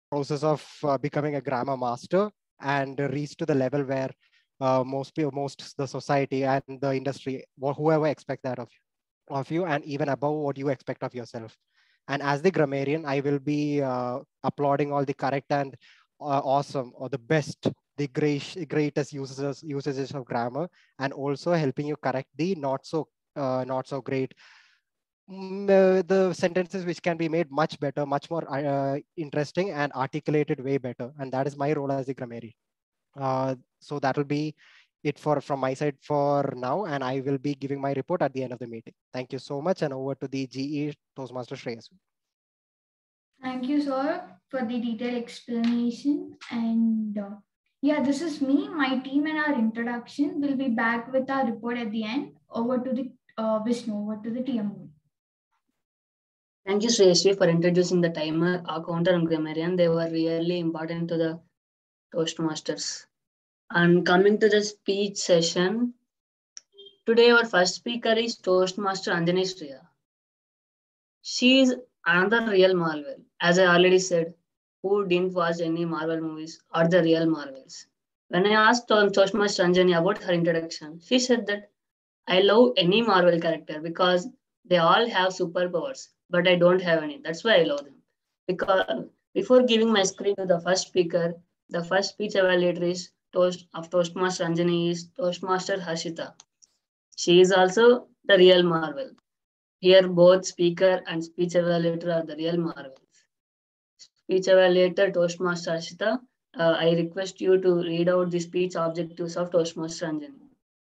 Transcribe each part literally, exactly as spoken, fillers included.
process of uh, becoming a grammar master and reach to the level where uh, most people, most the society and the industry, whoever expect that of you, of you, and even above what you expect of yourself. And as the grammarian, I will be uh, applauding all the correct and uh, awesome or the best, the great, greatest usages usages of grammar, and also helping you correct the not so uh, not so great mm, uh, the sentences which can be made much better, much more uh, interesting and articulated way better. And that is my role as the grammarian. Uh, so that will be it for from my side for now, and I will be giving my report at the end of the meeting. Thank you so much, and over to the G E Toastmaster Shreyas. Thank you, sir, for the detailed explanation. And uh, yeah, this is me, my team, and our introduction. We'll be back with our report at the end. Over to the uh, Vishnu, over to the TMoD. Thank you, Sree, for introducing the timer, our counter, and grammarian. They were really important to the Toastmasters. And coming to the speech session, today our first speaker is Toastmaster Anjani Sree. She is another real Marvel. As I already said, who didn't watch any Marvel movies are the real Marvels. When I asked Toastmaster Anjani about her introduction, she said that I love any Marvel character because they all have superpowers, but I don't have any. That's why I love them. Because before giving my screen to the first speaker, the first speech evaluator is Toast of Toastmaster Anjani is Toastmaster Harshita. She is also the real Marvel. Here, both speaker and speech evaluator are the real Marvels. Speech evaluator Toastmaster Harshita, uh, I request you to read out the speech objectives of Toastmaster Anjani.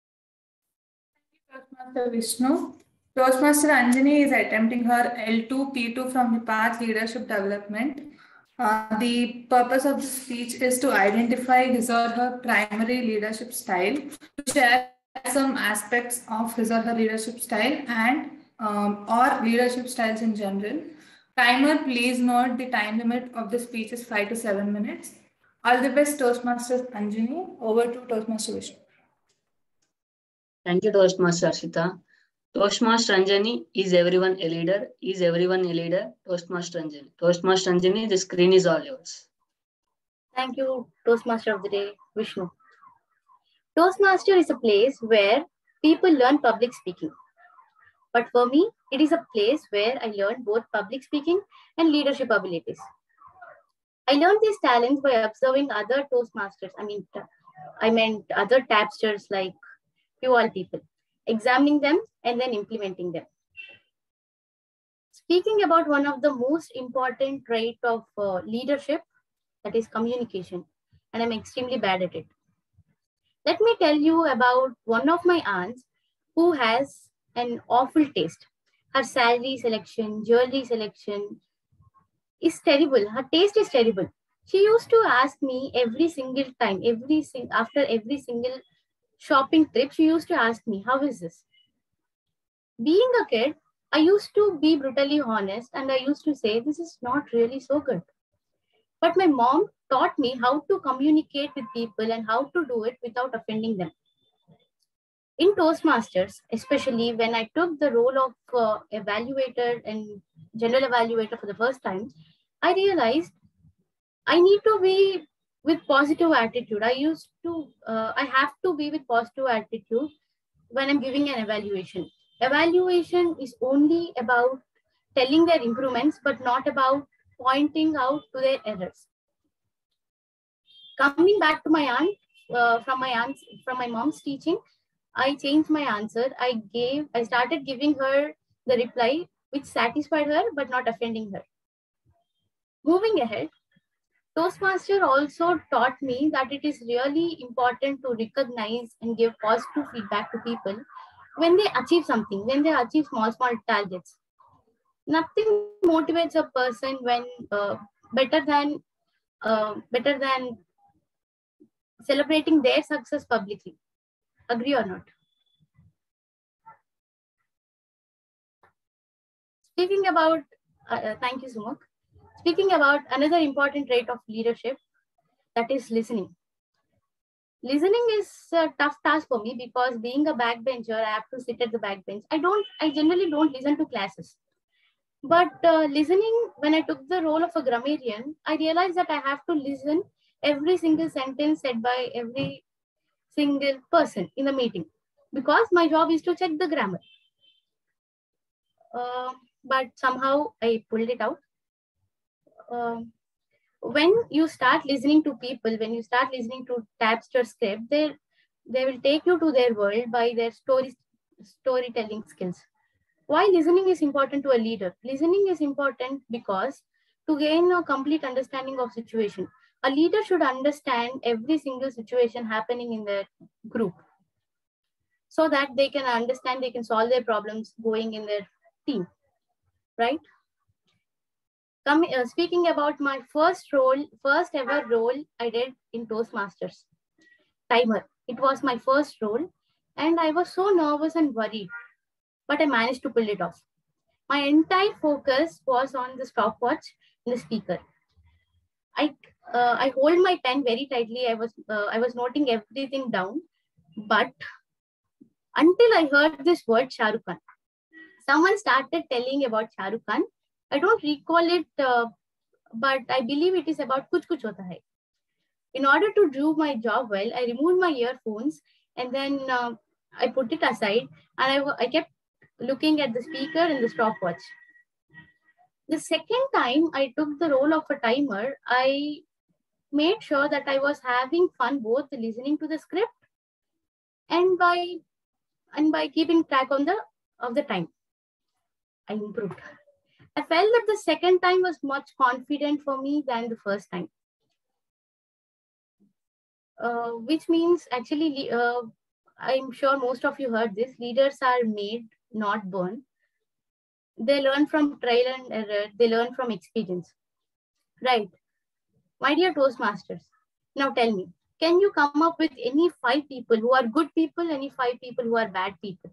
Toastmaster Vishnu. Toastmaster Anjani is attempting her L two P two from the Path Leadership Development. Uh, the purpose of the speech is to identify his or her primary leadership style, to share some aspects of his or her leadership style and um, or leadership styles in general. Timer, please note the time limit of the speech is five to seven minutes. All the best, Toastmaster Anjani. Over to Toastmaster Vishnu. Thank you, Toastmaster Harshita. Toastmaster Anjani, is everyone a leader? Is everyone a leader? Toastmaster Anjani. Toastmaster Anjani, the screen is all yours. Thank you, Toastmaster of the Day, Vishnu. Toastmaster is a place where people learn public speaking. But for me, it is a place where I learned both public speaking and leadership abilities. I learned these talents by observing other Toastmasters. I mean, I meant other tapsters like you all people, examining them and then implementing them. Speaking about one of the most important trait of uh, leadership, that is communication, and I'm extremely bad at it. Let me tell you about one of my aunts who has an awful taste. Her salary selection, jewelry selection is terrible. Her taste is terrible. She used to ask me every single time, every sing after every single shopping trip, she used to ask me, how is this? Being a kid, I used to be brutally honest and I used to say, this is not really so good. But my mom taught me how to communicate with people and how to do it without offending them. In Toastmasters, especially when I took the role of uh, evaluator and general evaluator for the first time, I realized I need to be with positive attitude. I used to, uh, I have to be with positive attitude when I'm giving an evaluation. Evaluation is only about telling their improvements, but not about pointing out to their errors. Coming back to my aunt, uh, from my aunt's, from my mom's teaching, I changed my answer. I gave, I started giving her the reply which satisfied her but not offending her. Moving ahead, Toastmaster also taught me that it is really important to recognize and give positive feedback to people when they achieve something, when they achieve small, small targets. Nothing motivates a person when uh, better than uh, better than celebrating their success publicly. Agree or not? Speaking about, uh, uh, thank you, Sumak. Speaking about another important trait of leadership, that is listening. Listening is a tough task for me because being a backbencher, I have to sit at the backbench. I don't, I generally don't listen to classes. But uh, listening, when I took the role of a grammarian, I realized that I have to listen every single sentence said by every single person in the meeting, because my job is to check the grammar. Uh, but somehow I pulled it out. Uh, when you start listening to people, when you start listening to Tapster script, they they will take you to their world by their story storytelling skills. Why listening is important to a leader? Listening is important because to gain a complete understanding of situation, a leader should understand every single situation happening in their group, so that they can understand, they can solve their problems going in their team, right? Come, uh, speaking about my first role, first ever role I did in Toastmasters, timer. It was my first role, and I was so nervous and worried, but I managed to pull it off. My entire focus was on the stopwatch and the speaker. I uh, I hold my pen very tightly. I was uh, I was noting everything down, but until I heard this word Shah Rukh Khan, someone started telling about Shah Rukh Khan. I don't recall it, uh, but I believe it is about Kuch Kuch Hota Hai. In order to do my job well, I removed my earphones and then uh, I put it aside, and I, I kept looking at the speaker and the stopwatch. The second time I took the role of a timer, I made sure that I was having fun both listening to the script and by and by keeping track on the of the time. I improved. I felt that the second time was much confident for me than the first time. Uh, which means actually, uh, I'm sure most of you heard this, leaders are made, not born. They learn from trial and error. They learn from experience. Right. My dear Toastmasters, now tell me, can you come up with any five people who are good people, any five people who are bad people?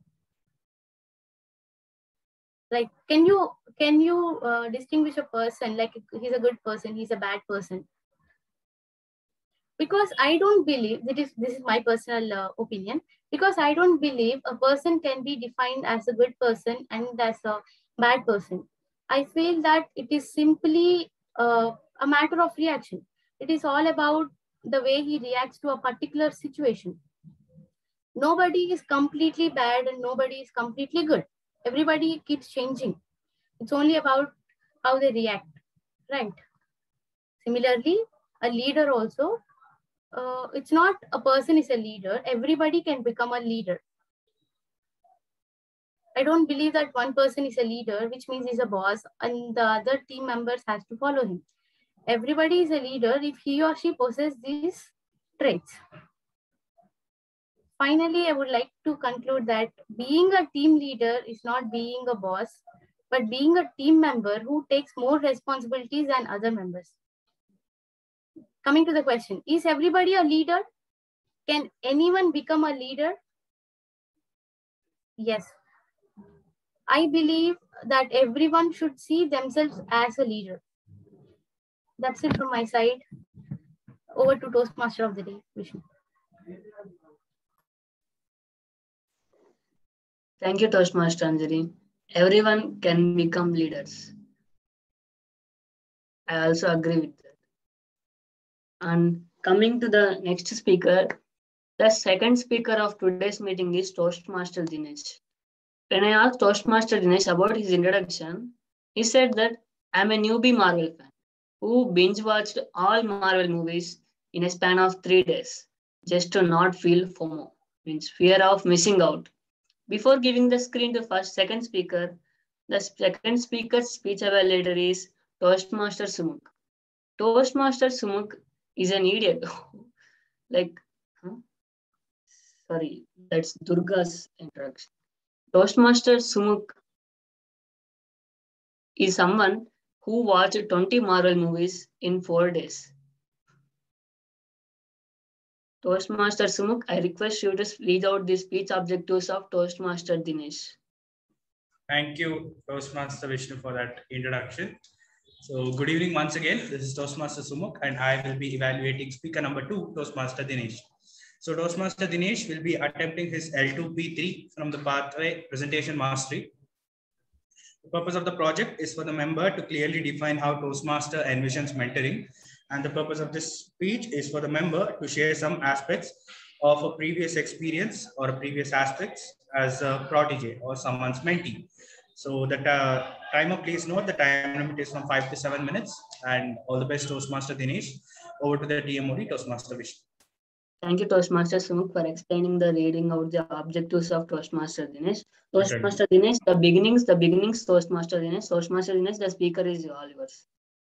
Like, can you can you uh, distinguish a person like he's a good person, he's a bad person? Because I don't believe that is this is my personal uh, opinion. Because I don't believe a person can be defined as a good person and as a bad person. I feel that it is simply uh, a matter of reaction. It is all about the way he reacts to a particular situation. Nobody is completely bad and nobody is completely good. Everybody keeps changing. It's only about how they react, right? Similarly, a leader also, uh, it's not a person is a leader. Everybody can become a leader. I don't believe that one person is a leader, which means he's a boss, and the other team members has to follow him. Everybody is a leader if he or she possesses these traits. Finally, I would like to conclude that being a team leader is not being a boss, but being a team member who takes more responsibilities than other members. Coming to the question, is everybody a leader? Can anyone become a leader? Yes. I believe that everyone should see themselves as a leader. That's it from my side. Over to Toastmaster of the Day, Vishnu. Thank you, Toastmaster Anjani. Everyone can become leaders. I also agree with that. And coming to the next speaker, the second speaker of today's meeting is Toastmaster Dinesh. When I asked Toastmaster Dinesh about his introduction, he said that I'm a newbie Marvel fan who binge-watched all Marvel movies in a span of three days just to not feel FOMO, means fear of missing out. Before giving the screen to first second speaker, the second speaker's speech evaluator is Toastmaster Sumuk. Toastmaster Sumuk is an idiot. like, huh? Sorry, that's Durga's introduction. Toastmaster Sumuk is someone who watched twenty Marvel movies in four days. Toastmaster Sumuk, I request you to read out the speech objectives of Toastmaster Dinesh. Thank you, Toastmaster Vishnu, for that introduction. So, good evening once again. This is Toastmaster Sumuk, and I will be evaluating speaker number two, Toastmaster Dinesh. So, Toastmaster Dinesh will be attempting his L two P three from the pathway presentation mastery. The purpose of the project is for the member to clearly define how Toastmaster envisions mentoring. And the purpose of this speech is for the member to share some aspects of a previous experience or a previous aspects as a protege or someone's mentee. So the uh, timer, please note the time limit is from five to seven minutes. And all the best, Toastmaster Dinesh. Over to the TMoD, Toastmaster Vishnu. Thank you, Toastmaster Sumuk, for explaining the reading out the objectives of Toastmaster Dinesh. Toastmaster Dinesh, the beginnings, the beginnings, Toastmaster Dinesh. Toastmaster Dinesh, the speaker is all yours.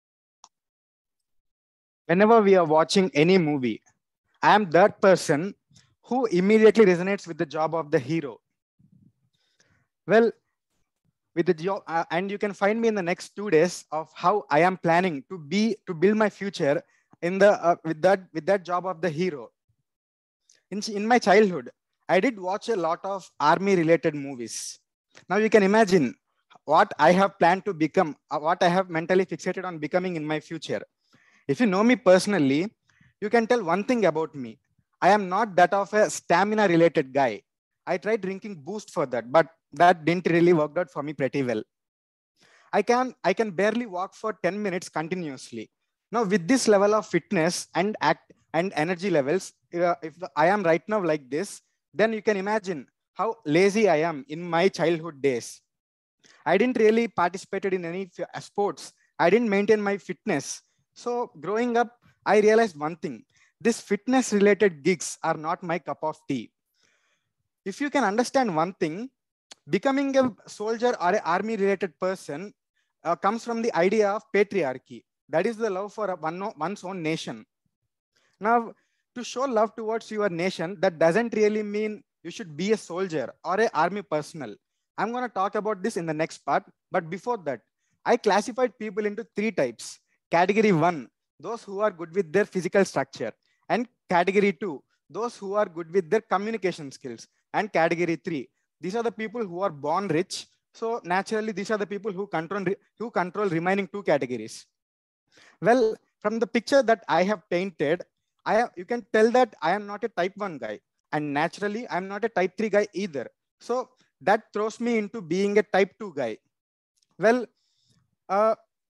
Whenever we are watching any movie, I am that person who immediately resonates with the job of the hero. Well, with the job, uh, and you can find me in the next two days of how I am planning to be to build my future in the uh, with that with that job of the hero. In, in my childhood, I did watch a lot of army related movies. Now you can imagine what I have planned to become, uh, what I have mentally fixated on becoming in my future. If you know me personally, you can tell one thing about me. I am not that of a stamina related guy. I tried drinking boost for that, but that didn't really work out for me pretty well. I can, I can barely walk for ten minutes continuously. Now with this level of fitness and act and energy levels, uh, if I am right now like this, then you can imagine how lazy I am in my childhood days. I didn't really participated in any sports. I didn't maintain my fitness. So growing up, I realized one thing. These fitness related gigs are not my cup of tea. If you can understand one thing, becoming a soldier or an army related person uh, comes from the idea of patriarchy. That is the love for one, one's own nation. Now, to show love towards your nation, that doesn't really mean you should be a soldier or an army personnel. I'm going to talk about this in the next part. But before that, I classified people into three types. Category one, those who are good with their physical structure. And category two, those who are good with their communication skills. And category three, these are the people who are born rich. So naturally, these are the people who control, who control remaining two categories. Well, from the picture that I have painted, I have, you can tell that I am not a type one guy. And naturally, I'm not a type three guy either. So that throws me into being a type two guy. Well, uh,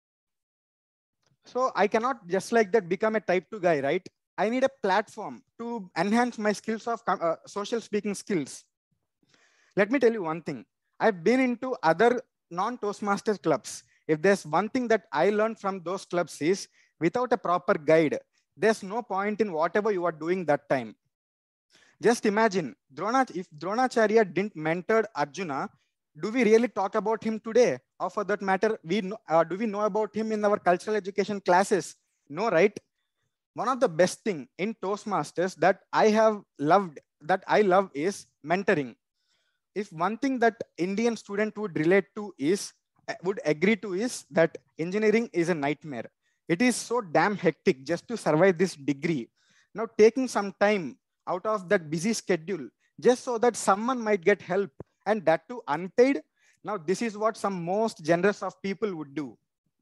so I cannot just like that become a type two guy, right? I need a platform to enhance my skills of uh, social speaking skills. Let me tell you one thing. I've been into other non-Toastmasters clubs. If there's one thing that I learned from those clubs is without a proper guide, there's no point in whatever you are doing that time. Just imagine, Drona, if Dronacharya didn't mentor Arjuna, do we really talk about him today? Or for that matter, we know, uh, do we know about him in our cultural education classes? No, right? One of the best thing in Toastmasters that I have loved, that I love is mentoring. If one thing that Indian student would relate to is, would agree to is that engineering is a nightmare. It is so damn hectic just to survive this degree. Now taking some time out of that busy schedule, just so that someone might get help and that too unpaid. Now this is what some most generous of people would do.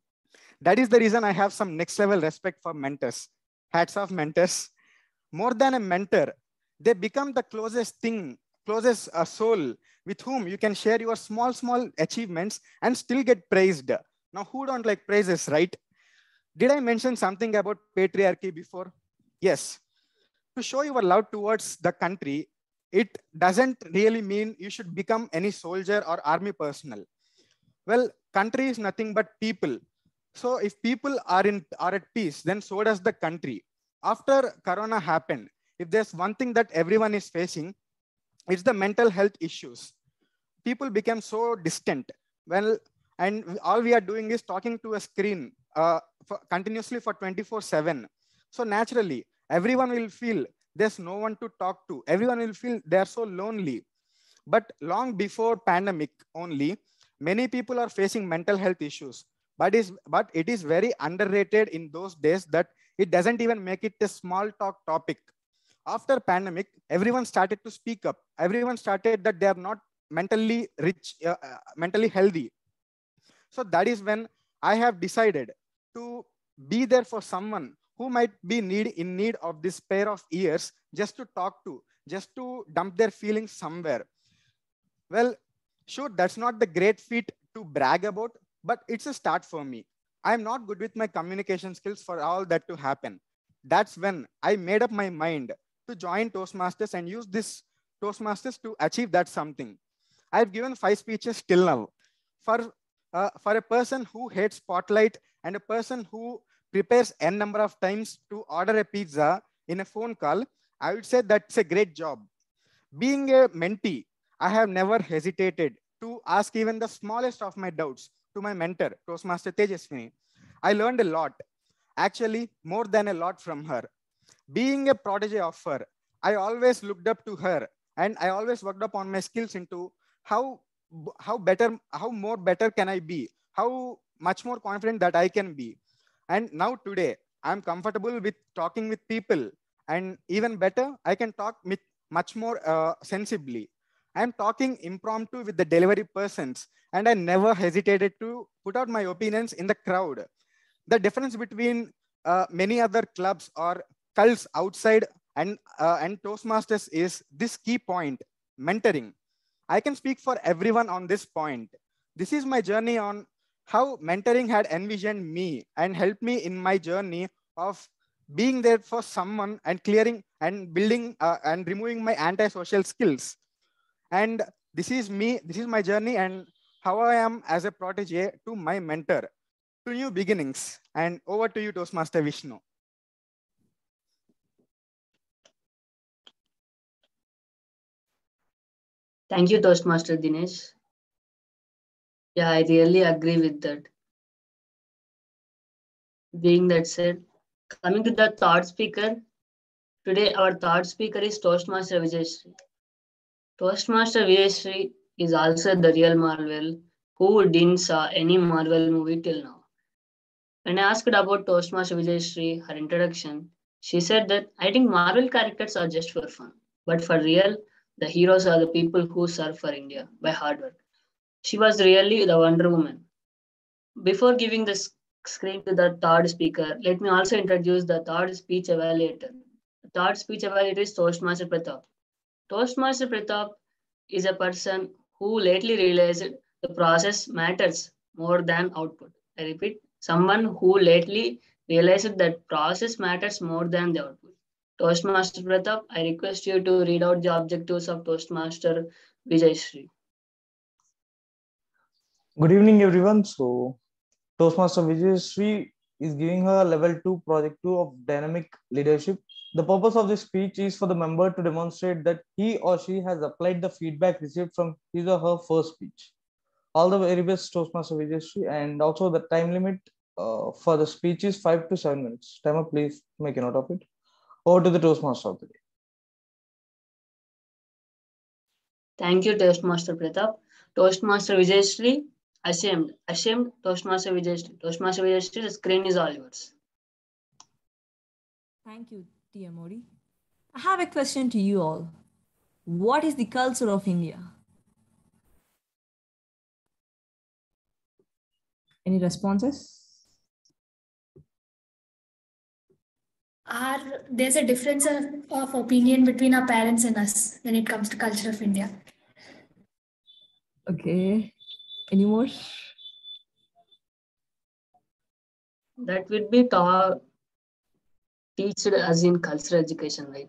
That is the reason I have some next level respect for mentors. Hats off mentors. More than a mentor, they become the closest thing, closest uh, soul with whom you can share your small, small achievements and still get praised. Now, who don't like praises, right? Did I mention something about patriarchy before? Yes. To show your love towards the country, it doesn't really mean you should become any soldier or army personnel. Well, country is nothing but people. So if people are, in, are at peace, then so does the country. After Corona happened, if there's one thing that everyone is facing, it's the mental health issues. People became so distant. Well, and all we are doing is talking to a screen uh, for, continuously for twenty-four seven. So naturally, everyone will feel there's no one to talk to. Everyone will feel they're so lonely. But long before pandemic only, many people are facing mental health issues. But, is, but it is very underrated in those days that it doesn't even make it a small talk topic. After pandemic, everyone started to speak up. Everyone started that they are not mentally rich, uh, uh, mentally healthy. So that is when I have decided to be there for someone who might be need, in need of this pair of ears just to talk to, just to dump their feelings somewhere. Well, Sure, that's not the great feat to brag about, but it's a start for me. I'm not good with my communication skills for all that to happen. That's when I made up my mind to join Toastmasters and use this Toastmasters to achieve that something. I've given five speeches till now. For, uh, for a person who hates spotlight and a person who prepares n number of times to order a pizza in a phone call, I would say that's a great job. Being a mentee, I have never hesitated to ask even the smallest of my doubts to my mentor, Toastmaster Tejaswini. I learned a lot, actually more than a lot from her. Being a protege of her, I always looked up to her and I always worked up on my skills into how, how better, how more better can I be, how much more confident that I can be. And now today, I'm comfortable with talking with people, and even better, I can talk with much more uh, sensibly. I'm talking impromptu with the delivery persons, and I never hesitated to put out my opinions in the crowd. The difference between uh, many other clubs or cults outside and, uh, and Toastmasters is this key point, mentoring. I can speak for everyone on this point. This is my journey on how mentoring had envisioned me and helped me in my journey of being there for someone and clearing and building uh, and removing my antisocial skills. And this is me, this is my journey and how I am as a protege to my mentor, to new beginnings. And over to you, Toastmaster Vishnu. Thank you, Toastmaster Dinesh. Yeah, I really agree with that. Being that said, coming to the third speaker, today our third speaker is Toastmaster Vijaya Sree. Toastmaster Vijaya Sree is also the real Marvel who didn't saw any Marvel movie till now. When I asked about Toastmaster Vijaya Sree, her introduction, she said that I think Marvel characters are just for fun, but for real, the heroes are the people who serve for India by hard work. She was really the Wonder Woman. Before giving the screen to the third speaker, let me also introduce the third speech evaluator. The third speech evaluator is Toastmaster Pratap. Toastmaster Pratap is a person who lately realized the process matters more than output. I repeat, someone who lately realized that process matters more than the output. Toastmaster Pratap, I request you to read out the objectives of Toastmaster Vijay Sree. Good evening, everyone. So, Toastmaster Vijaya Sree is giving her level two project two of dynamic leadership. The purpose of this speech is for the member to demonstrate that he or she has applied the feedback received from his or her first speech. All the very best, Toastmaster Vijaya Sree, and also the time limit uh, for the speech is five to seven minutes. Timer, please make a note of it. Over to the Toastmaster of the day. Thank you, Toastmaster Pratap. Toastmaster Vijay Sree, ashamed, ashamed, Toastmaster Vijay Sree. Toastmaster Vijay Sree, the screen is all yours. Thank you, TMoD. I have a question to you all. What is the culture of India? Any responses? Our, there's a difference of, of opinion between our parents and us when it comes to culture of India. Okay. Any more? That would be taught, teached as in cultural education, right?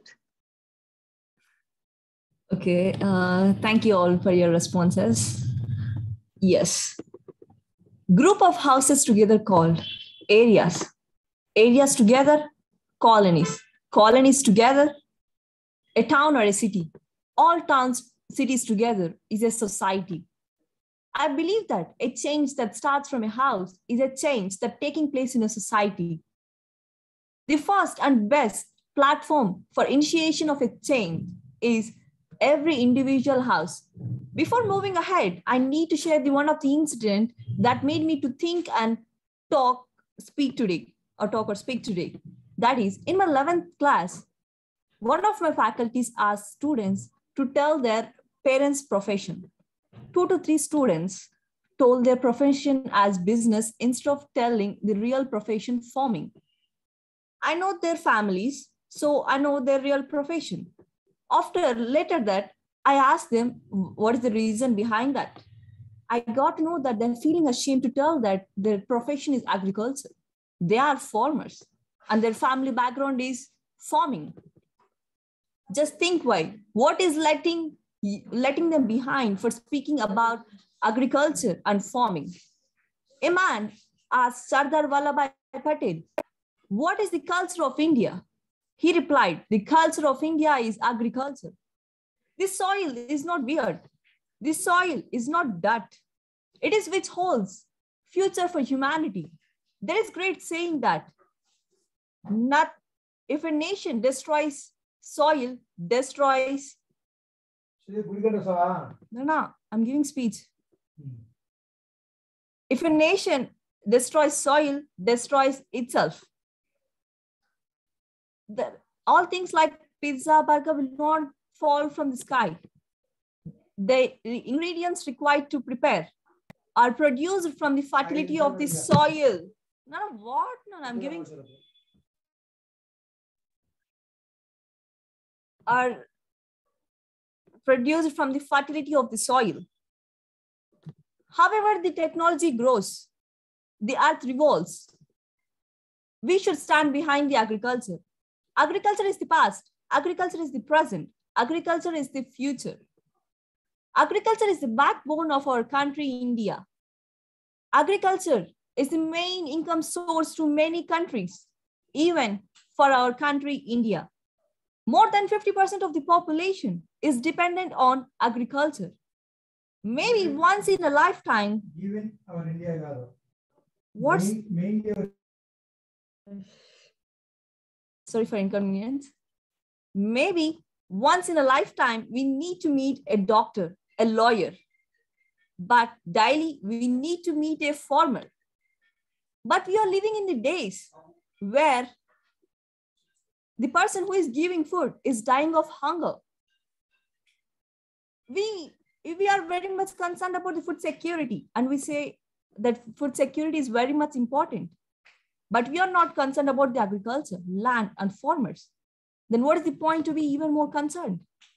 Okay. Uh, thank you all for your responses. Yes. Group of houses together called areas. Areas together, colonies. Colonies together, a town or a city. All towns, cities together is a society. I believe that a change that starts from a house is a change that's taking place in a society. The first and best platform for initiation of a change is every individual house. Before moving ahead, I need to share the one of the incident that made me to think and talk, speak today, or talk or speak today. That is, in my eleventh class, one of my faculties asked students to tell their parents' profession. Two to three students told their profession as business instead of telling the real profession forming. I know their families, so I know their real profession. After later that, I asked them, what is the reason behind that? I got to know that they're feeling ashamed to tell that their profession is agriculture. They are farmers and their family background is farming. Just think why. What is letting, letting them behind for speaking about agriculture and farming? A man asked Sardar Vallabhbhai Patel, what is the culture of India? He replied, the culture of India is agriculture. This soil is not weird. This soil is not dirt. It is which holds future for humanity. There is great saying that not, if a nation destroys soil, destroys. No, no, I'm giving speech. If a nation destroys soil, destroys itself. The, all things like pizza, burger will not fall from the sky. The ingredients required to prepare are produced from the fertility of the soil. No, what? No, I'm giving. Are produced from the fertility of the soil. However, the technology grows, the earth revolves. We should stand behind the agriculture. Agriculture is the past. Agriculture is the present. Agriculture is the future. Agriculture is the backbone of our country, India. Agriculture is the main income source to many countries, even for our country, India. More than fifty percent of the population is dependent on agriculture. Maybe once in a lifetime. Even our India. What's mainly sorry for inconvenience. Maybe once in a lifetime, we need to meet a doctor, a lawyer. But daily, we need to meet a farmer. But we are living in the days where the person who is giving food is dying of hunger. We, we are very much concerned about the food security, and we say that food security is very much important. But we are not concerned about the agriculture, land, and farmers. Then what is the point to be even more concerned?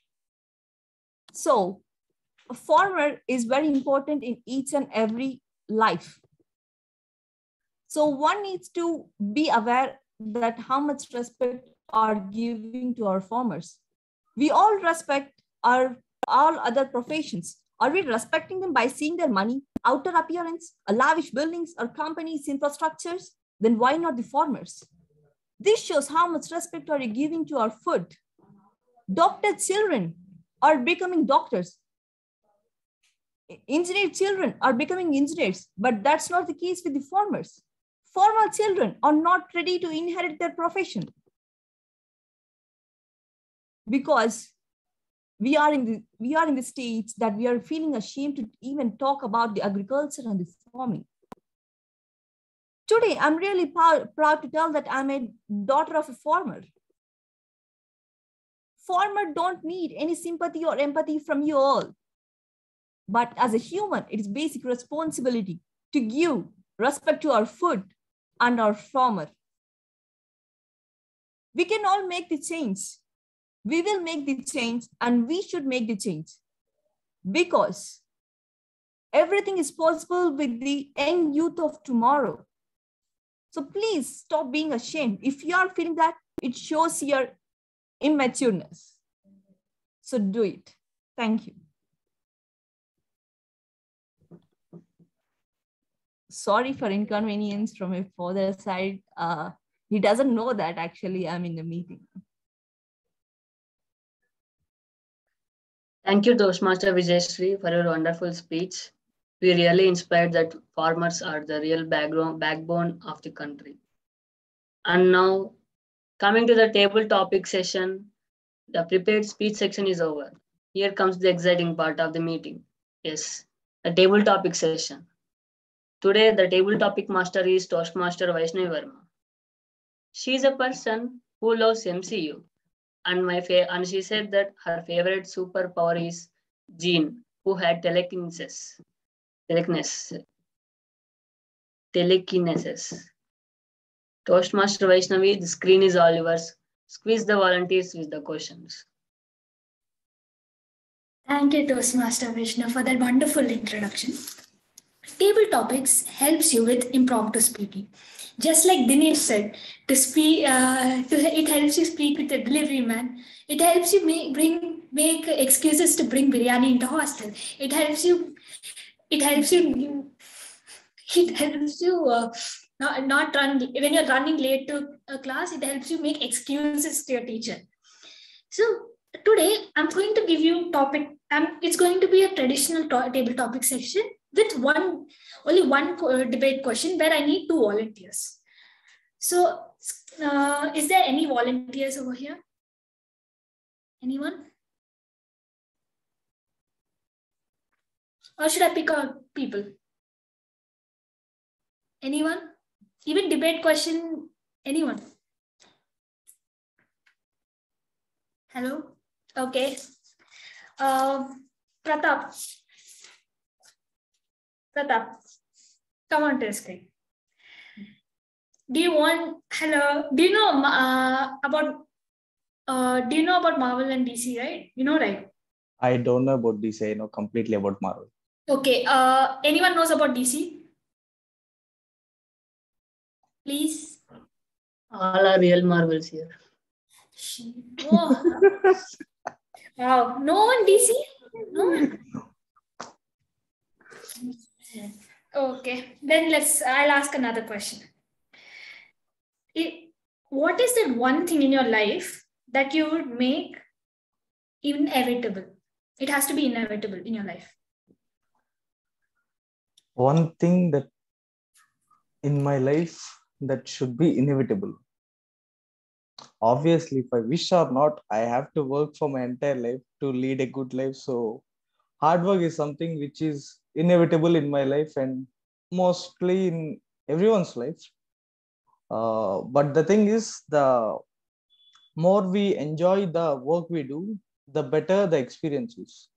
So, a farmer is very important in each and every life. So one needs to be aware that how much respect are giving to our farmers. We all respect our all other professions. Are we respecting them by seeing their money, outer appearance, a lavish buildings, or companies' infrastructures? Then why not the farmers? This shows how much respect are you giving to our food. Doctor children are becoming doctors. Engineer children are becoming engineers, but that's not the case with the farmers. Farmer children are not ready to inherit their profession because we are in the we are in the stage that we are feeling ashamed to even talk about the agriculture and the farming. Today, I'm really proud to tell that I'm a daughter of a farmer. Farmer don't need any sympathy or empathy from you all. But as a human, it is basic responsibility to give respect to our food and our farmer. We can all make the change. We will make the change and we should make the change because everything is possible with the young youth of tomorrow. So please stop being ashamed. If you are feeling that, it shows your immatureness. So do it. Thank you. Sorry for inconvenience from my father's side. Uh, he doesn't know that actually I'm in the meeting. Thank you, Toastmaster Vijaya Sree, for your wonderful speech. We really inspired that farmers are the real background, backbone of the country. And now, coming to the table topic session, the prepared speech section is over. Here comes the exciting part of the meeting. Yes, the table topic session. Today, the table topic master is Toastmaster Vaishnavi Verma. She is a person who loves M C U. And my fa and she said that her favorite superpower is Jean, who had telekinesis. Telekinesis. Telekinesis. Toastmaster Vaishnavi, the screen is all yours. Squeeze the volunteers with the questions. Thank you, Toastmaster Vishnu, for that wonderful introduction. Table topics helps you with impromptu speaking. Just like Dinesh said, to speak, uh, to, it helps you speak with a delivery man. It helps you make bring make excuses to bring biryani into hostel. It helps you. It helps you. It helps you uh, not, not run when you're running late to a class. It helps you make excuses to your teacher. So today I'm going to give you topic. Um, it's going to be a traditional to- table topic section with one only one co- debate question where I need two volunteers. So, uh, is there any volunteers over here? Anyone? Or should I pick out people? Anyone? Even debate question? Anyone? Hello? Okay. Um, Pratap. Pratap, come on to the screen. Do you want, hello, do you know uh, about, uh, do you know about Marvel and D C, right? You know, right? I don't know about D C. I know completely about Marvel. Okay. Uh, anyone knows about D C? Please. All are real Marvels here. Oh. Wow. No one D C? No one. Okay. Then let's, I'll ask another question. It, what is that one thing in your life that you would make inevitable? It has to be inevitable in your life. One thing that in my life that should be inevitable. Obviously, if I wish or not, I have to work for my entire life to lead a good life. So hard work is something which is inevitable in my life and mostly in everyone's life. Uh, but the thing is, the more we enjoy the work we do, the better the experience is.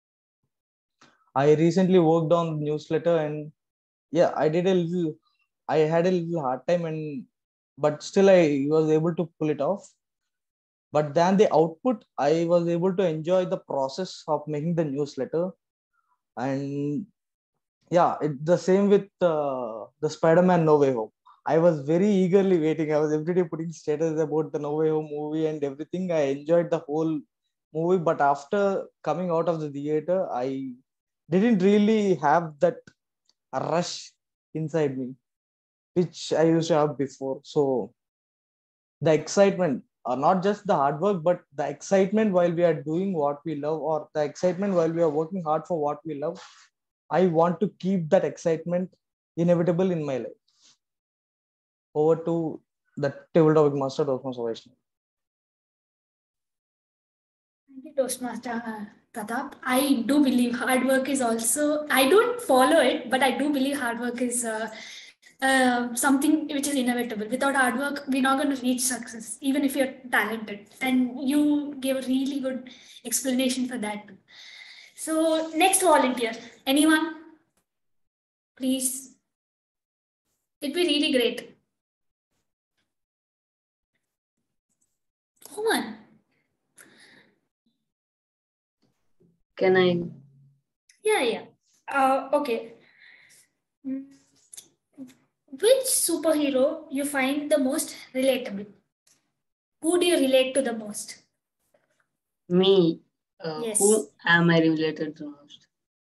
I recently worked on newsletter and yeah, I did a little, I had a little hard time and, but still I was able to pull it off. But then the output, I was able to enjoy the process of making the newsletter. And yeah, it, the same with uh, the Spiderman No Way Home. I was very eagerly waiting. I was every day putting status about the No Way Home movie and everything. I enjoyed the whole movie. But after coming out of the theater, I didn't really have that rush inside me, which I used to have before. So the excitement, or not just the hard work, but the excitement while we are doing what we love, or the excitement while we are working hard for what we love, I want to keep that excitement inevitable in my life. Over to the table topic master, Toastmaster Vishnu. Thank you, Toastmaster Pratap. I do believe hard work is also, I don't follow it, but I do believe hard work is uh, uh, something which is inevitable. Without hard work, we're not going to reach success, even if you're talented. And you gave a really good explanation for that too. So next volunteer, anyone? Please. It'd be really great. Come on. Can I? Yeah, yeah. Uh, okay. Which superhero you find the most relatable? Who do you relate to the most? Me. Uh, Yes. Who am I related to most?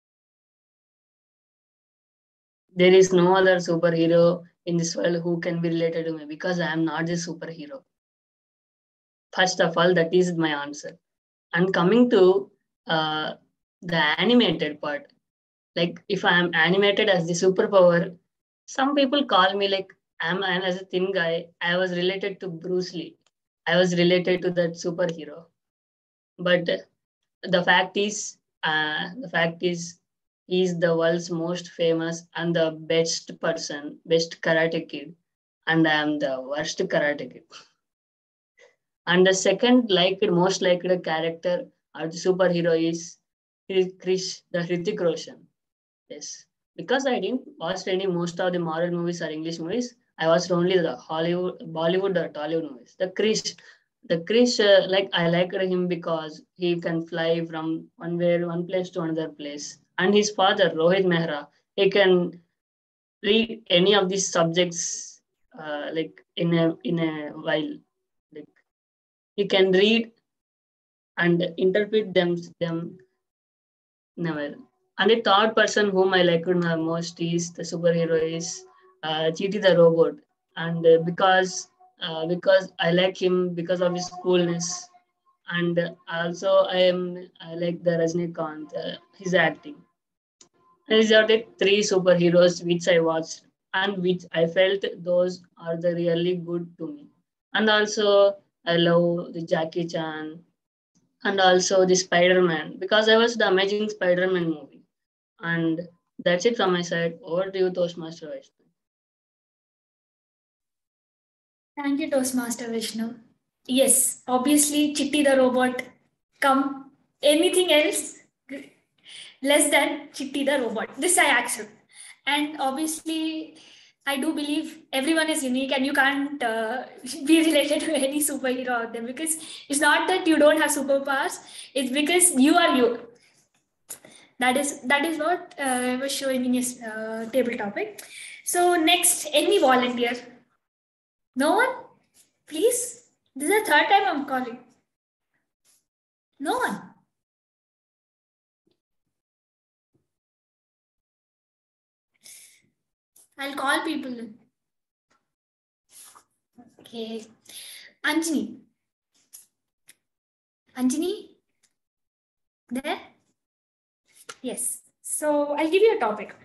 There is no other superhero in this world who can be related to me because I am not the superhero. First of all, that is my answer. And coming to uh, the animated part, like if I am animated as the superpower, some people call me like I'm, I'm as a thin guy. I was related to Bruce Lee. I was related to that superhero. But the fact is, uh, the fact is, he's the world's most famous and the best person, best karate kid, and I am the worst karate kid. And the second liked, most liked character or the superhero is Krish, the Hrithik Roshan. Yes, because I didn't watch any most of the Marvel movies or English movies. I watched only the Hollywood, Bollywood or Tollywood movies. The Krish, the Chris, uh, like I liked him because he can fly from one where one place to another place. And his father, Rohit Mehra, he can read any of these subjects uh, like in a in a while. Like he can read and interpret them them never. And the third person whom I liked the most is the superhero is uh, Chiti the robot, and uh, because uh, because I like him because of his coolness, and also I am I like the Rajnikant, uh, his acting. These are the three superheroes which I watched and which I felt those are the really good to me. And also I love the Jackie Chan and also the Spider-Man because I watched the Amazing Spider-Man movie. And that's it from my side. Over to you, Toastmaster Vishnu. Thank you, Toastmaster Vishnu. Yes, obviously, Chitti the robot. Come, anything else less than Chitti the robot. This I accept. And obviously, I do believe everyone is unique and you can't uh, be related to any superhero out there because it's not that you don't have superpowers, it's because you are you. That is that is what uh, I was showing in your uh, table topic. So next, any volunteer? No one? Please? This is the third time I'm calling. No one. I'll call people. Okay. Anjani. Anjani? There? Yes. So I'll give you a topic.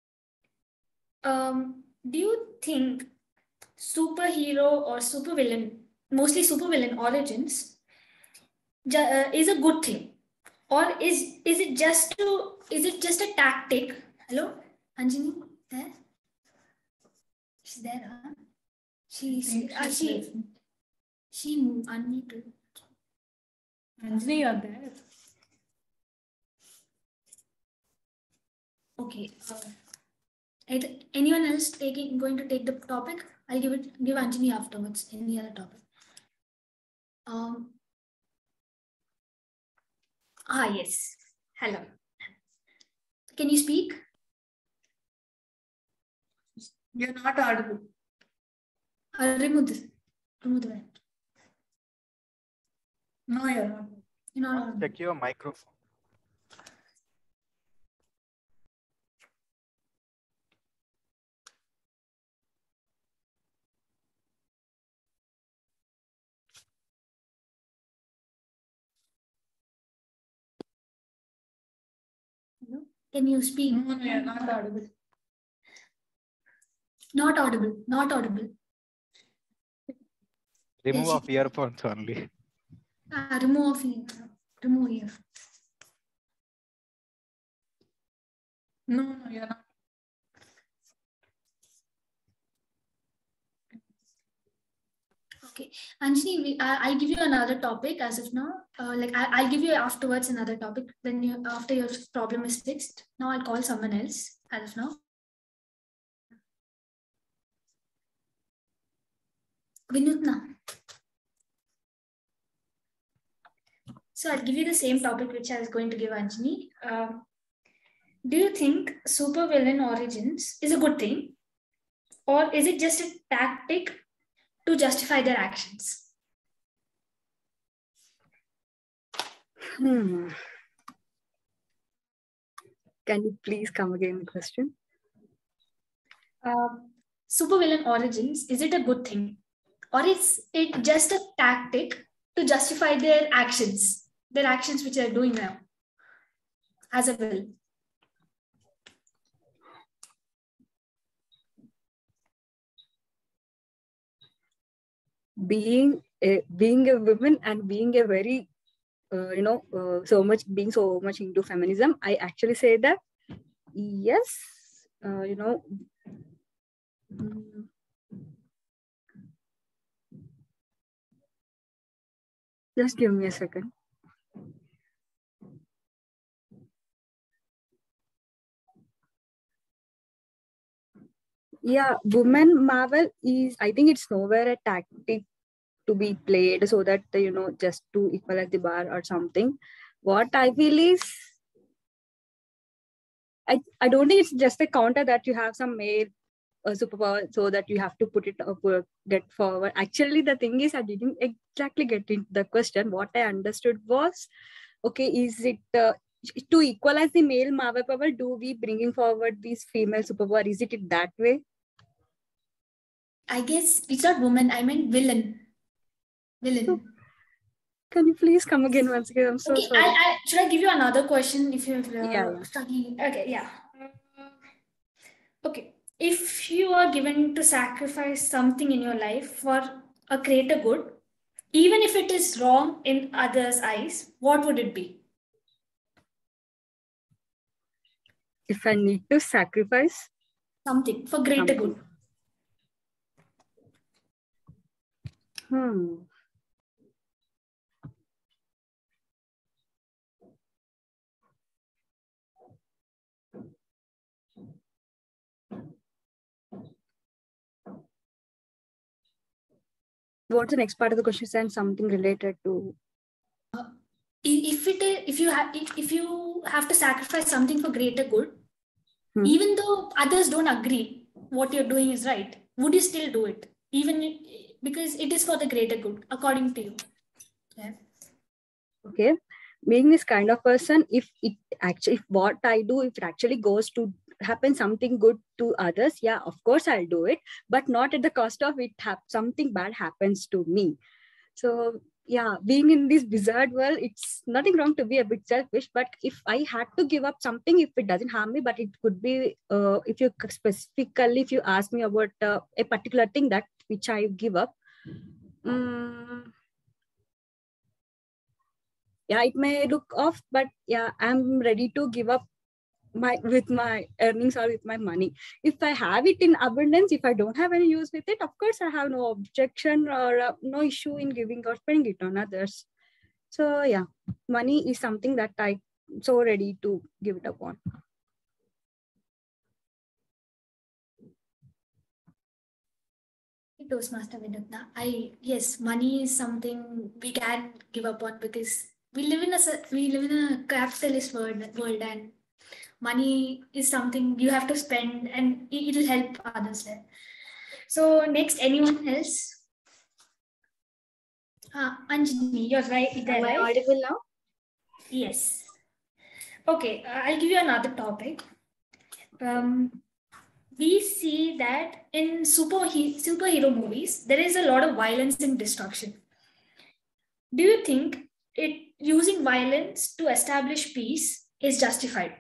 Um, do you think superhero or supervillain, mostly supervillain origins, uh, is a good thing? Or is is it just to is it just a tactic? Hello? Anjani? There? She's there, huh? She's uh, she she unmuted. Anjani, you're there. Okay. Uh, anyone else taking going to take the topic? I'll give it give Anjani afterwards. Any other topic? Um. Ah yes. Hello. Can you speak? You're not audible. Uh, remove this. Remove the. No, you're not. You're not audible. Check your microphone. Hello? Can you speak? No, no, you're not audible. Not audible. Not audible. Remove Yes, of earphones only. Ah, remove off ear. Remove ear. No, no, you're not. Okay, Anjani, we, I, I'll give you another topic as of now. Uh, like I, I'll give you afterwards another topic when you after your problem is fixed. Now I'll call someone else as of now. Vinutna. So I'll give you the same topic which I was going to give Anjani. Uh, do you think supervillain origins is a good thing, or is it just a tactic to justify their actions? Hmm. Can you please come again the question? Uh, supervillain origins, is it a good thing? Or is it just a tactic to justify their actions, their actions which they're doing now as a villain? Being a, being a woman and being a very, uh, you know, uh, so much, being so much into feminism, I actually say that, yes, uh, you know, mm, just give me a second. Yeah, woman Marvel is, I think it's nowhere a tactic to be played so that, you know, just to equalize the bar or something. What I feel is, I, I don't think it's just a counter that you have some male uh, superpower so that you have to put it up, uh, get forward. Actually, the thing is, I didn't exactly get into the question. What I understood was, okay, is it uh, to equalize the male Marvel power, do we bringing forward these female superpower? Is it that way? I guess it's not woman, I meant villain. Villain. So, can you please come again once again? I'm so okay, sorry. I, I, should I give you another question if you're uh, yeah, yeah. studying? Okay, yeah. Okay, if you are given to sacrifice something in your life for a greater good, even if it is wrong in others' eyes, what would it be? If I need to sacrifice something for greater something. good. Hmm. What's the next part of the question? And something related to. Uh, if it if you have if you have to sacrifice something for greater good, hmm. even though others don't agree what you're doing is right, would you still do it? Even if, because it is for the greater good, according to you. Yeah. Okay. Being this kind of person, if it actually, if what I do, if it actually goes to happen something good to others, yeah, of course I'll do it, but not at the cost of it have something bad happens to me. So yeah, being in this bizarre world, it's nothing wrong to be a bit selfish, but if I had to give up something, if it doesn't harm me, but it could be, uh, if you specifically, if you ask me about uh, a particular thing that which I give up, um, yeah, it may look off, but yeah, I'm ready to give up my with my earnings or with my money. If I have it in abundance, if I don't have any use with it, of course I have no objection or uh, no issue in giving or spending it on others. So yeah, money is something that I'm so ready to give it up on. Toastmaster Vinutna, I yes, money is something we can give up on because we live in a we live in a capitalist world world and money is something you have to spend and it will help others there. So next, anyone else? Uh, Anjani, you're right there, Am I right? audible now? Yes. Okay, uh, I'll give you another topic. Um, we see that in super superhero movies, there is a lot of violence and destruction. Do you think it using violence to establish peace is justified?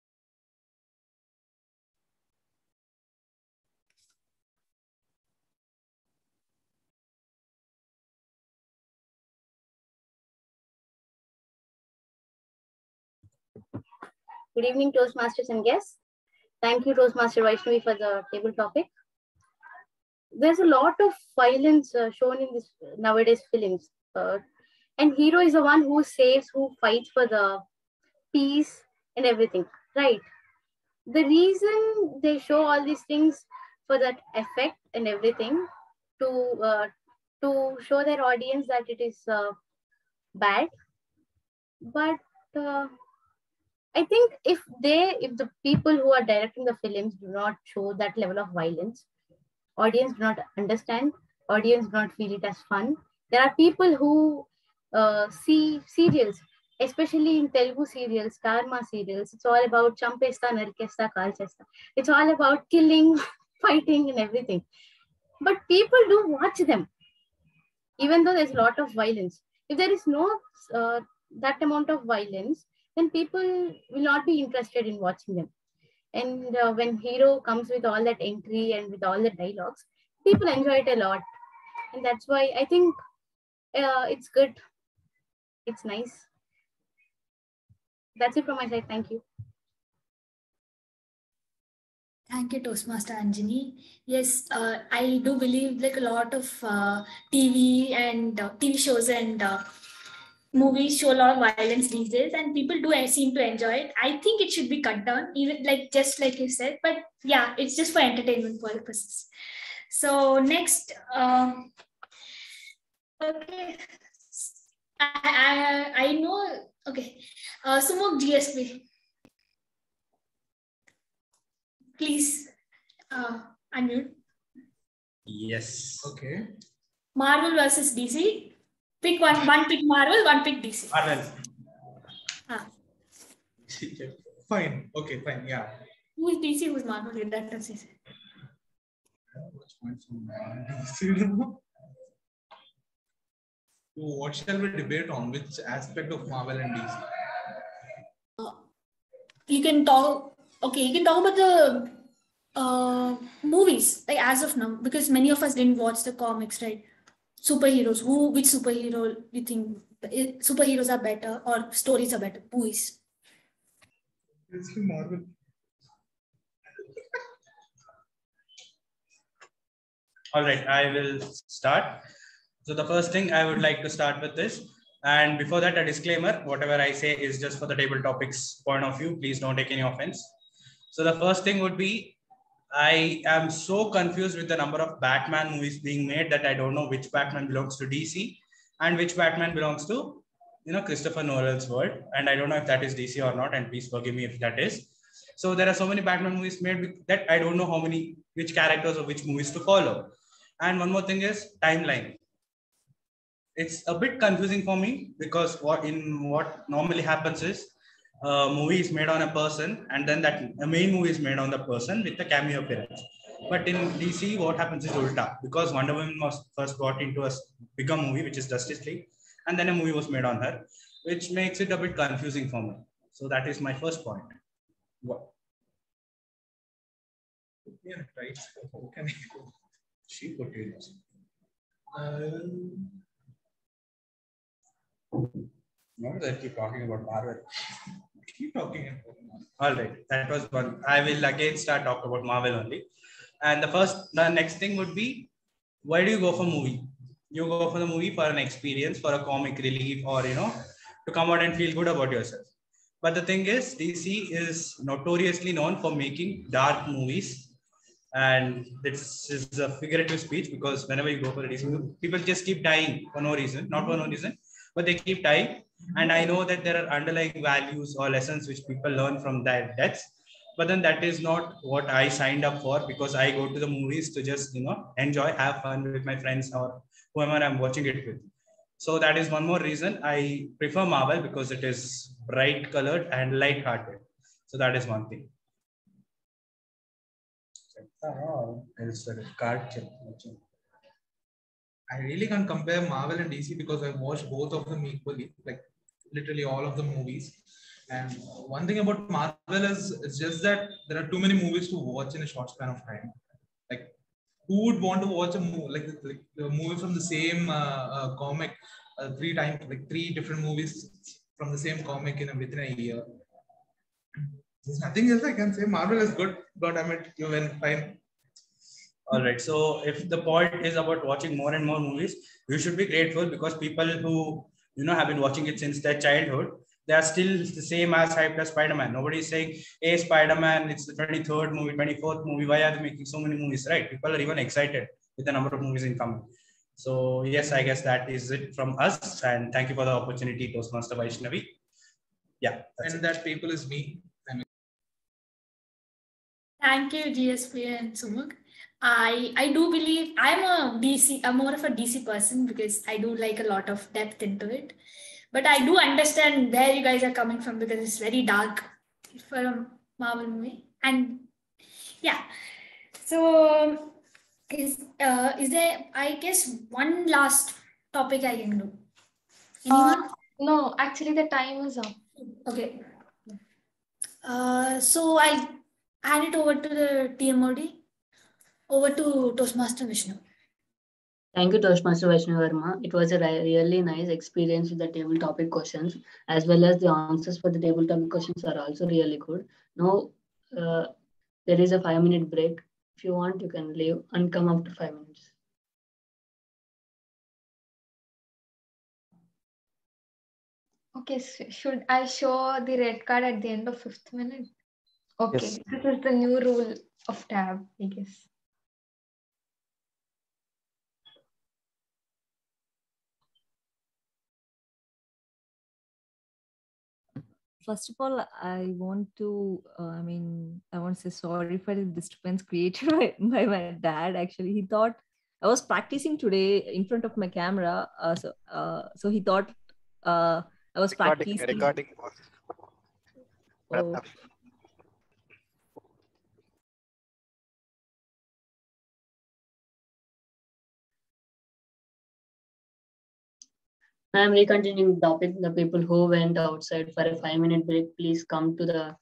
Good evening, Toastmasters and guests. Thank you, Toastmaster Vaishnavi, for the table topic. There's a lot of violence uh, shown in this nowadays films. Uh, and hero is the one who saves, who fights for the peace and everything, right? The reason they show all these things for that effect and everything to uh, to show their audience that it is uh, bad. But uh, I think if they, if the people who are directing the films do not show that level of violence, audience do not understand, audience do not feel it as fun. There are people who uh, see serials, especially in Telugu serials, Dharma serials. It's all about champesta, narkesta, kalchesta. It's all about killing, fighting and everything. But people do watch them, even though there's a lot of violence. If there is no uh, that amount of violence, then people will not be interested in watching them. And uh, when hero comes with all that entry and with all the dialogues, people enjoy it a lot. And that's why I think uh, it's good. It's nice. That's it from my side. Thank you. Thank you, Toastmaster Anjani. Yes, uh, I do believe like a lot of uh, T V and uh, T V shows and uh, movies show a lot of violence these days, and people do seem to enjoy it. I think it should be cut down, even like just like you said. But yeah, it's just for entertainment purposes. So next, um, Okay. I, I, I know. Okay. Uh, Sumuk G S P. Please uh, unmute. Yes. Okay. Marvel versus D C. Pick one. One pick Marvel, one pick D C. Marvel. Ah. Fine. Okay, fine. Yeah. Who is D C? Who is Marvel? That does it. What shall we debate on? Which aspect of Marvel and D C? Uh, you can talk. Okay, you can talk about the uh, movies, like as of now, because many of us didn't watch the comics, right? Superheroes. Who? Which superhero do you think superheroes are better or stories are better? Movies. It's Marvel. All right, I will start. So the first thing I would like to start with this, and before that, a disclaimer: whatever I say is just for the table topics point of view. Please don't take any offense. So the first thing would be, I am so confused with the number of Batman movies being made that I don't know which Batman belongs to D C and which Batman belongs to, you know, Christopher Nolan's world. And I don't know if that is D C or not. And please forgive me if that is. So there are so many Batman movies made that I don't know how many, which characters or which movies to follow. And one more thing is timeline. It's a bit confusing for me because what in what normally happens is a movie is made on a person and then that a main movie is made on the person with a cameo appearance. But in D C, what happens is ulta, because Wonder Woman was first brought into a bigger movie, which is Justice League, and then a movie was made on her, which makes it a bit confusing for me. So that is my first point. What? Yeah, right. How can I go? She put it. Um, Not that keep talking about Marvel. Keep talking about Marvel. All right, that was one. I will again start talk about Marvel only. And the first, the next thing would be, why do you go for movie? You go for the movie for an experience, for a comic relief, or you know, to come out and feel good about yourself. But the thing is, D C is notoriously known for making dark movies. And this is a figurative speech because whenever you go for a D C movie, people just keep dying for no reason, not for no reason, but they keep dying. And I know that there are underlying values or lessons which people learn from their deaths. But then that is not what I signed up for, because I go to the movies to just, you know, enjoy, have fun with my friends or whoever I'm watching it with. So that is one more reason I prefer Marvel, because it is bright colored and light hearted. So that is one thing. Oh, it's a card chip. I really can't compare Marvel and D C because I've watched both of them equally, like literally all of the movies. And one thing about Marvel is it's just that there are too many movies to watch in a short span of time. Like, who would want to watch a movie like, like a movie from the same uh, uh, comic uh, three times, like three different movies from the same comic in a, within a year? There's nothing else I can say. Marvel is good, but I mean, you win fine. All right. So if the point is about watching more and more movies, you should be grateful, because people who, you know, have been watching it since their childhood, they are still the same as hyped as Spider-Man. Nobody is saying, hey, Spider-Man, it's the twenty-third movie, twenty-fourth movie. Why are they making so many movies, right? People are even excited with the number of movies incoming. So yes, I guess that is it from us. And thank you for the opportunity, Toastmaster Vaishnavi. Yeah. And it. That people is me. Thank you, G S P and Sumuk. I I do believe I'm a D C, I'm more of a D C person because I do like a lot of depth into it. But I do understand where you guys are coming from because it's very dark for a Marvel movie. And yeah, so is uh is there, I guess, one last topic I can do? Anyone? Uh, no, actually the time is up. Okay. Uh, so I'll hand it over to the T M O D. Over to Toastmaster Vishnu. Thank you, Toastmaster Vaishnav Verma. It was a really nice experience with the table topic questions, as well as the answers for the table topic questions are also really good. Now, uh, there is a five minute break. If you want, you can leave and come after five minutes. Okay, so should I show the red card at the end of fifth minute? Okay, Yes. this is the new rule of tab, I guess. first of all, I want to, uh, I mean, I want to say sorry for the disturbance created by, by my dad. Actually, he thought I was practicing today in front of my camera. Uh, so, uh, so he thought uh, I was Recording, practicing. recording. Oh. I am recontinuing the topic. The people who went outside for a five minute break, please come to the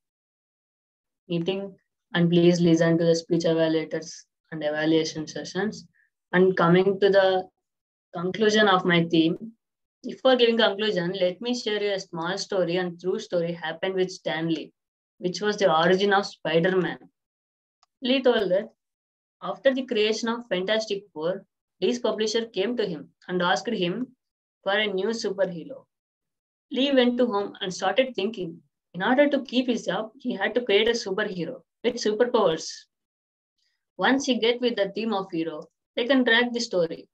meeting and please listen to the speech evaluators and evaluation sessions. And coming to the conclusion of my theme, before giving conclusion, let me share you a small story and true story happened with Stan Lee, which was the origin of Spider-Man. Lee told that after the creation of Fantastic Four, Lee's publisher came to him and asked him for a new superhero. Lee went to home and started thinking. In order to keep his job, he had to create a superhero with superpowers. Once he get with the theme of hero, they can track the story.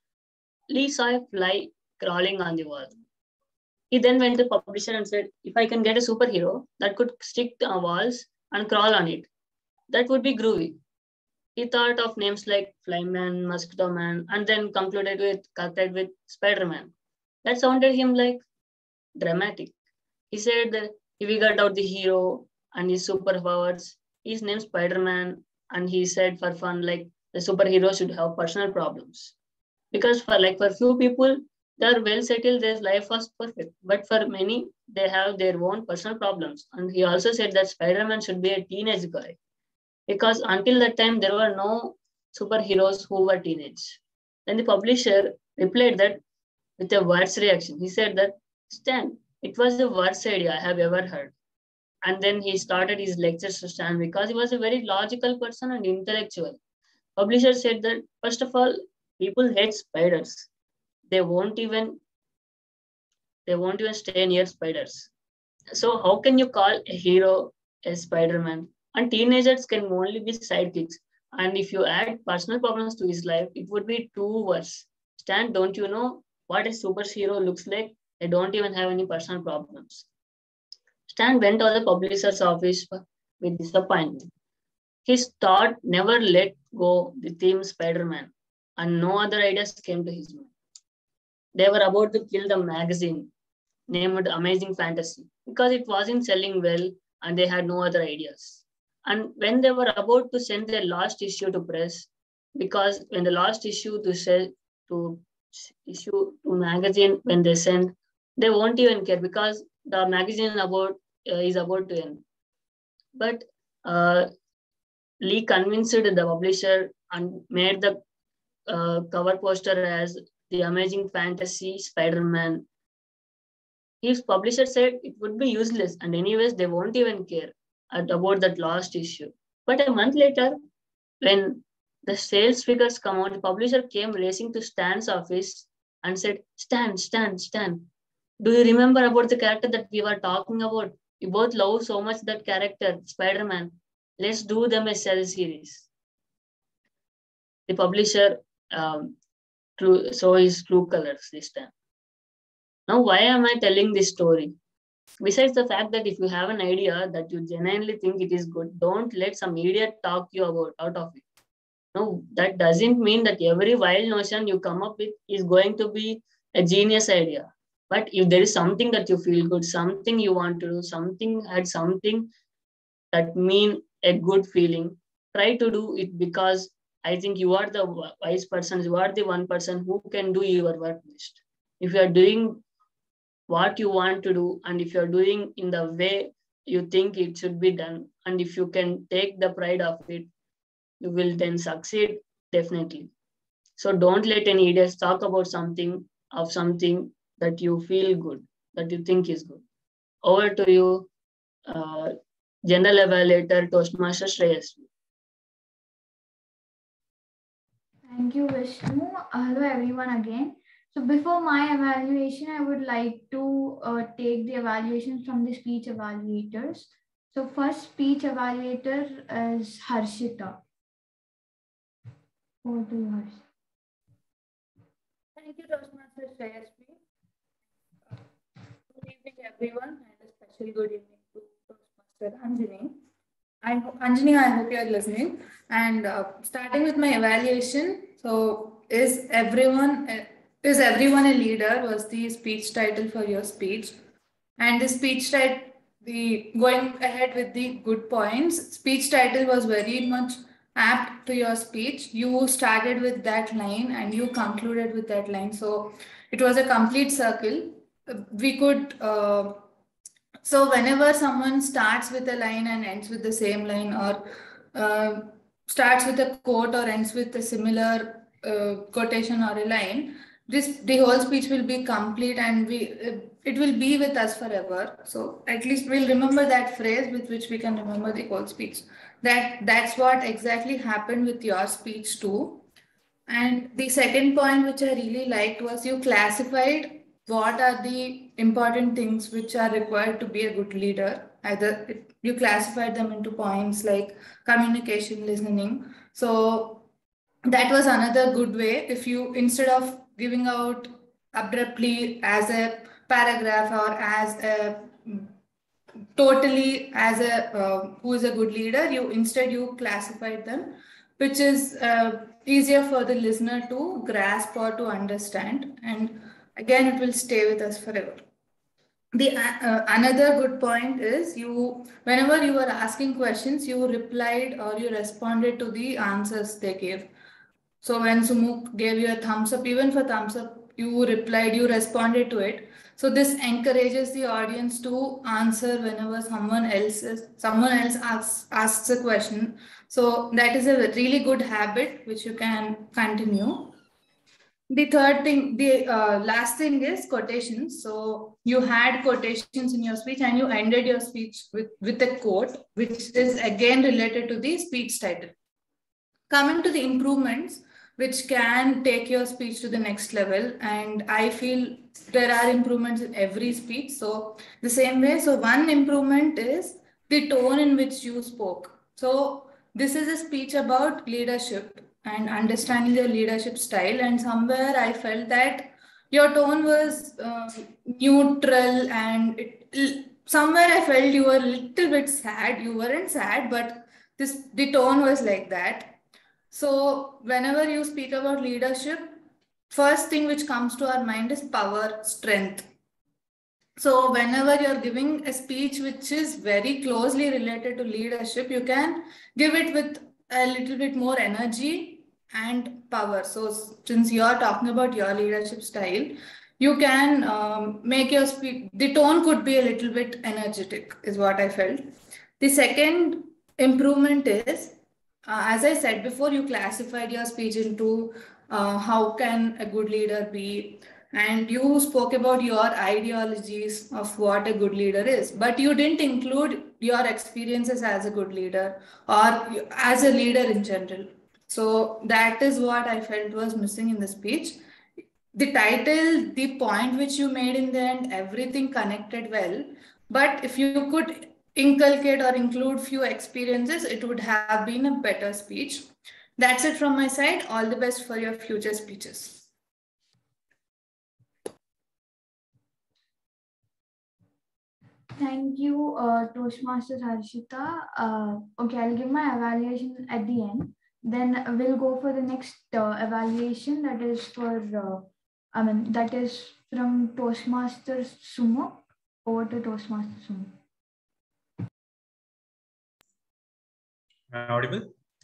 Lee saw a fly crawling on the wall. He then went to the publisher and said, if I can get a superhero that could stick to walls and crawl on it, that would be groovy. He thought of names like Flyman, Mosquito Man, and then concluded with, concluded with Spiderman. That sounded him like dramatic. He said that he figured out the hero and his superpowers. His named Spider-Man, and he said for fun, like the superhero should have personal problems. Because for like for few people, they are well settled, their life was perfect. But for many, they have their own personal problems. And he also said that Spider-Man should be a teenage guy. Because until that time, there were no superheroes who were teenage. Then the publisher replied that with a words reaction. He said that, Stan, it was the worst idea I have ever heard. And then he started his lectures to Stan because he was a very logical person and intellectual. Publisher said that, first of all, people hate spiders. They won't even they won't even stay near spiders. So how can you call a hero a Spider-Man? And teenagers can only be sidekicks. And if you add personal problems to his life, it would be too worse. Stan, don't you know what a superhero looks like? They don't even have any personal problems. Stan went to the publisher's office with disappointment. His thought never let go the theme Spider-Man, and no other ideas came to his mind. They were about to kill the magazine named Amazing Fantasy because it wasn't selling well and they had no other ideas. And when they were about to send their last issue to press, because when the last issue to sell to issue to magazine, when they send, they won't even care because the magazine about uh, is about to end. But uh, Lee convinced the publisher and made the uh, cover poster as the Amazing Fantasy Spider-Man. His publisher said it would be useless and anyways they won't even care about that last issue. But a month later, when the sales figures come out, the publisher came racing to Stan's office and said, Stan, Stan, Stan, do you remember about the character that we were talking about? We both love so much that character, Spider-Man. Let's do them a cell series. The publisher um, true, saw his true colors this time. Now, why am I telling this story? Besides the fact that if you have an idea that you genuinely think it is good, don't let some idiot talk you about out of it. No, that doesn't mean that every wild notion you come up with is going to be a genius idea. But if there is something that you feel good, something you want to do, something had something that mean a good feeling, try to do it because I think you are the wise person. You are the one person who can do your work best. If you are doing what you want to do and if you're doing in the way you think it should be done and if you can take the pride of it, you will then succeed definitely. So don't let any idiots talk about something of something that you feel good, that you think is good. Over to you, uh, General Evaluator Toastmaster Vijaya Sree. Thank you, Vishnu. Hello, everyone again. So before my evaluation, I would like to uh, take the evaluations from the speech evaluators. So first speech evaluator is Harshita. Over to you, Harshita. Thank you, Toastmaster Vijaya Sree. Good evening, everyone, and special good evening to Toastmaster Anjani. I, Anjani, I hope you are listening. And uh, starting with my evaluation, so is everyone is everyone a leader was the speech title for your speech, and the speech title, the going ahead with the good points, speech title was very much apt to your speech. You started with that line and you concluded with that line, so it was a complete circle. We could. Uh, so whenever someone starts with a line and ends with the same line, or uh, starts with a quote or ends with a similar uh, quotation or a line, this the whole speech will be complete and we uh, it will be with us forever. So at least we'll remember that phrase with which we can remember the whole speech. That that's what exactly happened with your speech too. And the second point which I really liked was you classified what are the important things which are required to be a good leader. Either it, you classified them into points like communication, listening. So that was another good way. If you, instead of giving out abruptly as a paragraph or as a totally as a uh, who is a good leader, you instead you classified them, which is uh, easier for the listener to grasp or to understand, and again it will stay with us forever. The uh, another good point is you, whenever you were asking questions, you replied or you responded to the answers they gave. So when Sumuk gave you a thumbs up, even for thumbs up, you replied, you responded to it. So this encourages the audience to answer whenever someone else is, someone else asks asks a question. So that is a really good habit which you can continue. The third thing, the uh, last thing is quotations. So you had quotations in your speech and you ended your speech with, with a quote, which is again related to the speech title. Coming to the improvements, which can take your speech to the next level. And I feel there are improvements in every speech. So the same way, so one improvement is the tone in which you spoke. So this is a speech about leadership and understanding your leadership style. And somewhere I felt that your tone was uh, neutral, and it, somewhere I felt you were a little bit sad. You weren't sad, but this the tone was like that. So whenever you speak about leadership, first thing which comes to our mind is power, strength. So whenever you're giving a speech which is very closely related to leadership, you can give it with a little bit more energy and power. So since you're talking about your leadership style, you can um, make your speech, the tone could be a little bit energetic, is what I felt. The second improvement is, uh, as I said before, you classified your speech into uh, how can a good leader be, and you spoke about your ideologies of what a good leader is, but you didn't include your experiences as a good leader or as a leader in general. So that is what I felt was missing in the speech. The title, the point which you made in the end, everything connected well, but if you could inculcate or include few experiences, it would have been a better speech. That's it from my side. All the best for your future speeches. Thank you, uh, Toastmaster Harshita. Uh, okay, I'll give my evaluation at the end. Then we'll go for the next uh, evaluation, that is for, uh, I mean, that is from Toastmaster Sumo. Over to Toastmaster Sumo. Am I audible?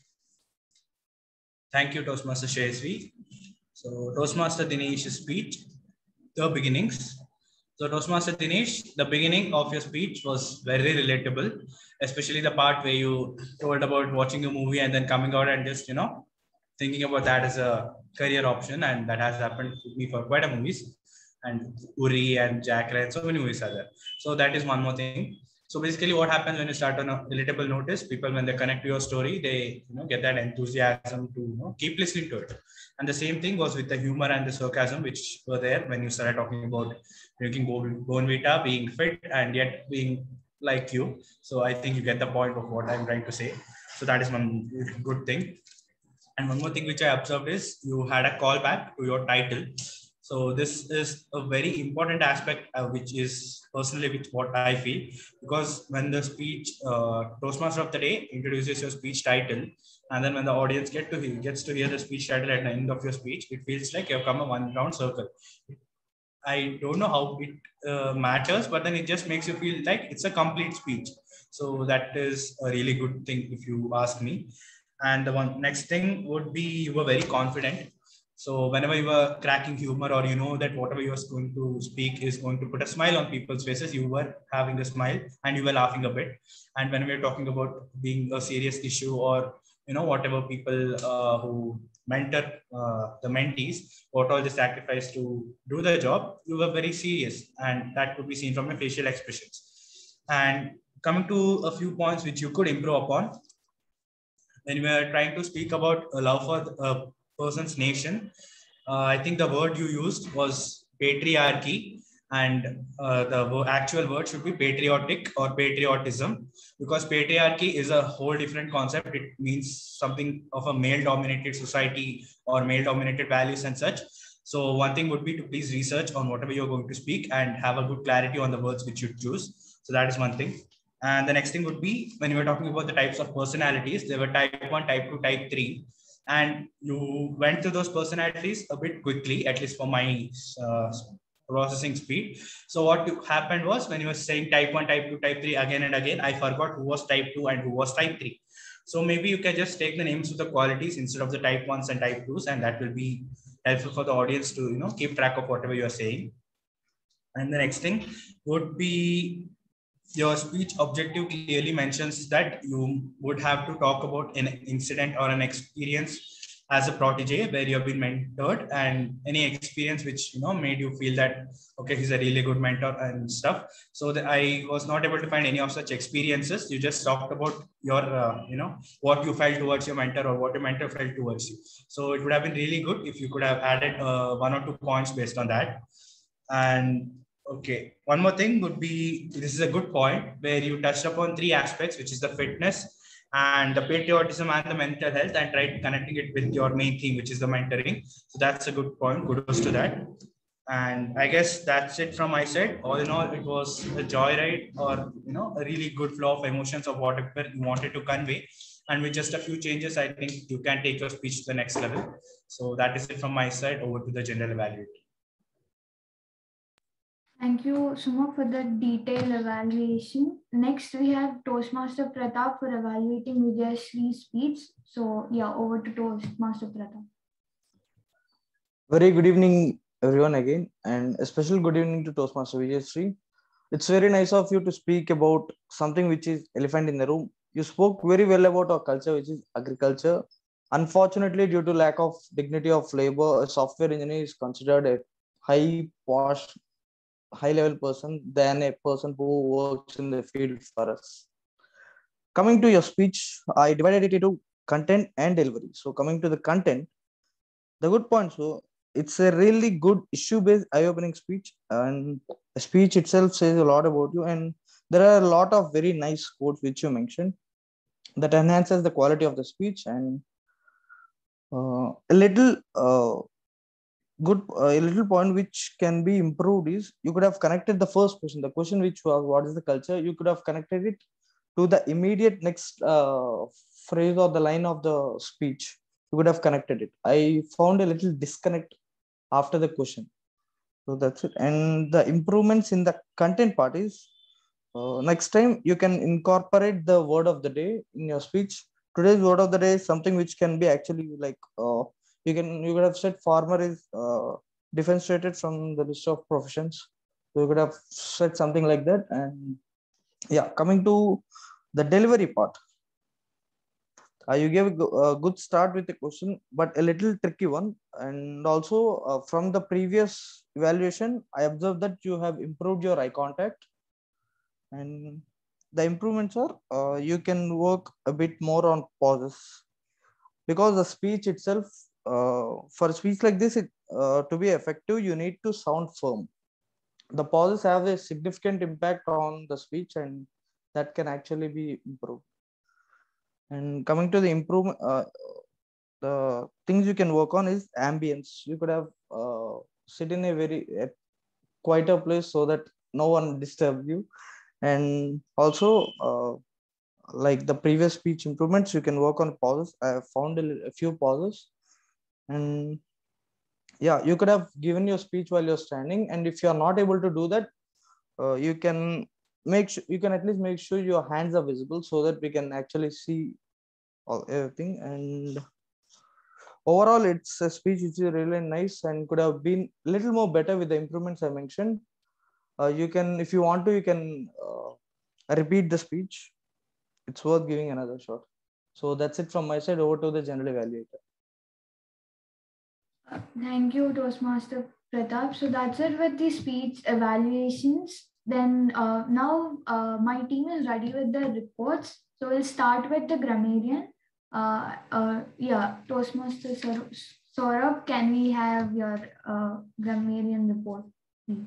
Thank you, Toastmaster Vijaya Sree. So Toastmaster Dinesh's speech, the beginnings. So Toastmaster Dinesh, the beginning of your speech was very relatable, especially the part where you told about watching a movie and then coming out and just, you know, thinking about that as a career option. And that has happened to me for quite a movies. And Uri and Jack and so many movies are there. So that is one more thing. So basically what happens when you start on a relatable notice, people, when they connect to your story, they, you know, get that enthusiasm to, you know, keep listening to it. And the same thing was with the humor and the sarcasm, which were there when you started talking about drinking Bonvita, being fit and yet being like you. So I think you get the point of what I'm trying to say. So that is one good thing. And one more thing which I observed is you had a callback to your title. So this is a very important aspect, uh, which is personally which what I feel, because when the speech uh, Toastmaster of the day introduces your speech title, and then when the audience get to hear, gets to hear the speech title at the end of your speech, it feels like you've come a one round circle. I don't know how it uh, matters, but then it just makes you feel like it's a complete speech. So that is a really good thing if you ask me. And the one next thing would be you were very confident. So whenever you were cracking humor, or you know that whatever you are going to speak is going to put a smile on people's faces, you were having a smile and you were laughing a bit. And when we are talking about being a serious issue, or you know whatever people uh, who mentor uh, the mentees, what all they sacrifice to do the job, you were very serious, and that could be seen from your facial expressions. And coming to a few points which you could improve upon, when we are trying to speak about a love for a person's nation, uh, I think the word you used was patriarchy, and uh, the wo- actual word should be patriotic or patriotism, because patriarchy is a whole different concept. It means something of a male-dominated society or male-dominated values and such. So one thing would be to please research on whatever you're going to speak and have a good clarity on the words which you choose. So that is one thing. And the next thing would be when we were talking about the types of personalities, there were type one, type two, type three. And you went through those personalities a bit quickly, at least for my uh, processing speed. So what happened was when you were saying type one, type two, type three again and again, I forgot who was type two and who was type three. So maybe you can just take the names of the qualities instead of the type ones and type twos, and that will be helpful for the audience to you know keep track of whatever you are saying. And the next thing would be your speech objective clearly mentions that you would have to talk about an incident or an experience as a protege where you have been mentored, and any experience which you know made you feel that okay, he's a really good mentor and stuff. So that I was not able to find any of such experiences. You just talked about your uh, you know what you felt towards your mentor or what your mentor felt towards you. So it would have been really good if you could have added uh, one or two points based on that. And okay, one more thing would be, this is a good point where you touched upon three aspects, which is the fitness and the patriotism and the mental health, and tried connecting it with your main theme, which is the mentoring. So that's a good point. Kudos to that. And I guess that's it from my side. All in all, it was a joyride, or you know, a really good flow of emotions of whatever you wanted to convey. And with just a few changes, I think you can take your speech to the next level. So that is it from my side. Over to the general evaluator. Thank you, Suma, for the detailed evaluation. Next, we have Toastmaster Pratap for evaluating Vijaya Sree's speech. So, yeah, over to Toastmaster Pratap. Very good evening, everyone, again, and a special good evening to Toastmaster Vijaya Sree. It's very nice of you to speak about something which is elephant in the room. You spoke very well about our culture, which is agriculture. Unfortunately, due to lack of dignity of labor, a software engineer is considered a high posh, high level person than a person who works in the field for us. Coming to your speech, I divided it into content and delivery. So coming to the content, the good point, so it's a really good issue-based eye-opening speech, and the speech itself says a lot about you. And there are a lot of very nice quotes which you mentioned that enhances the quality of the speech. And uh, a little uh, good, uh, a little point which can be improved is you could have connected the first question, the question which was what is the culture, you could have connected it to the immediate next uh, phrase or the line of the speech. You could have connected it. I found a little disconnect after the question. So that's it. And the improvements in the content part is uh, next time you can incorporate the word of the day in your speech. Today's word of the day is something which can be actually like uh, you can you could have said farmer is uh, differentiated from the list of professions. So you could have said something like that. And yeah, coming to the delivery part. Uh, you gave a, go- a good start with the question, but a little tricky one. And also uh, from the previous evaluation, I observed that you have improved your eye contact. And the improvements are uh, you can work a bit more on pauses, because the speech itself, uh, for a speech like this, it, uh, to be effective, you need to sound firm. The pauses have a significant impact on the speech, and that can actually be improved. And coming to the improvement, uh, the things you can work on is ambience. You could have uh, sit in a very uh, quieter place so that no one disturb you. And also, uh, like the previous speech improvements, you can work on pauses. I have found a, a few pauses, and yeah, you could have given your speech while you're standing, and if you are not able to do that, uh, you can make sure you can at least make sure your hands are visible so that we can actually see all everything. And overall, it's a speech which is really nice and could have been a little more better with the improvements I mentioned. Uh, you can, if you want to, you can uh, repeat the speech. It's worth giving another shot. So that's it from my side. Over to the general evaluator. Thank you, Toastmaster Pratap. So that's it with the speech evaluations. Then uh, now uh, my team is ready with the reports. So we'll start with the grammarian. Uh, uh, yeah, Toastmaster Saurabh, can we have your uh, grammarian report, please?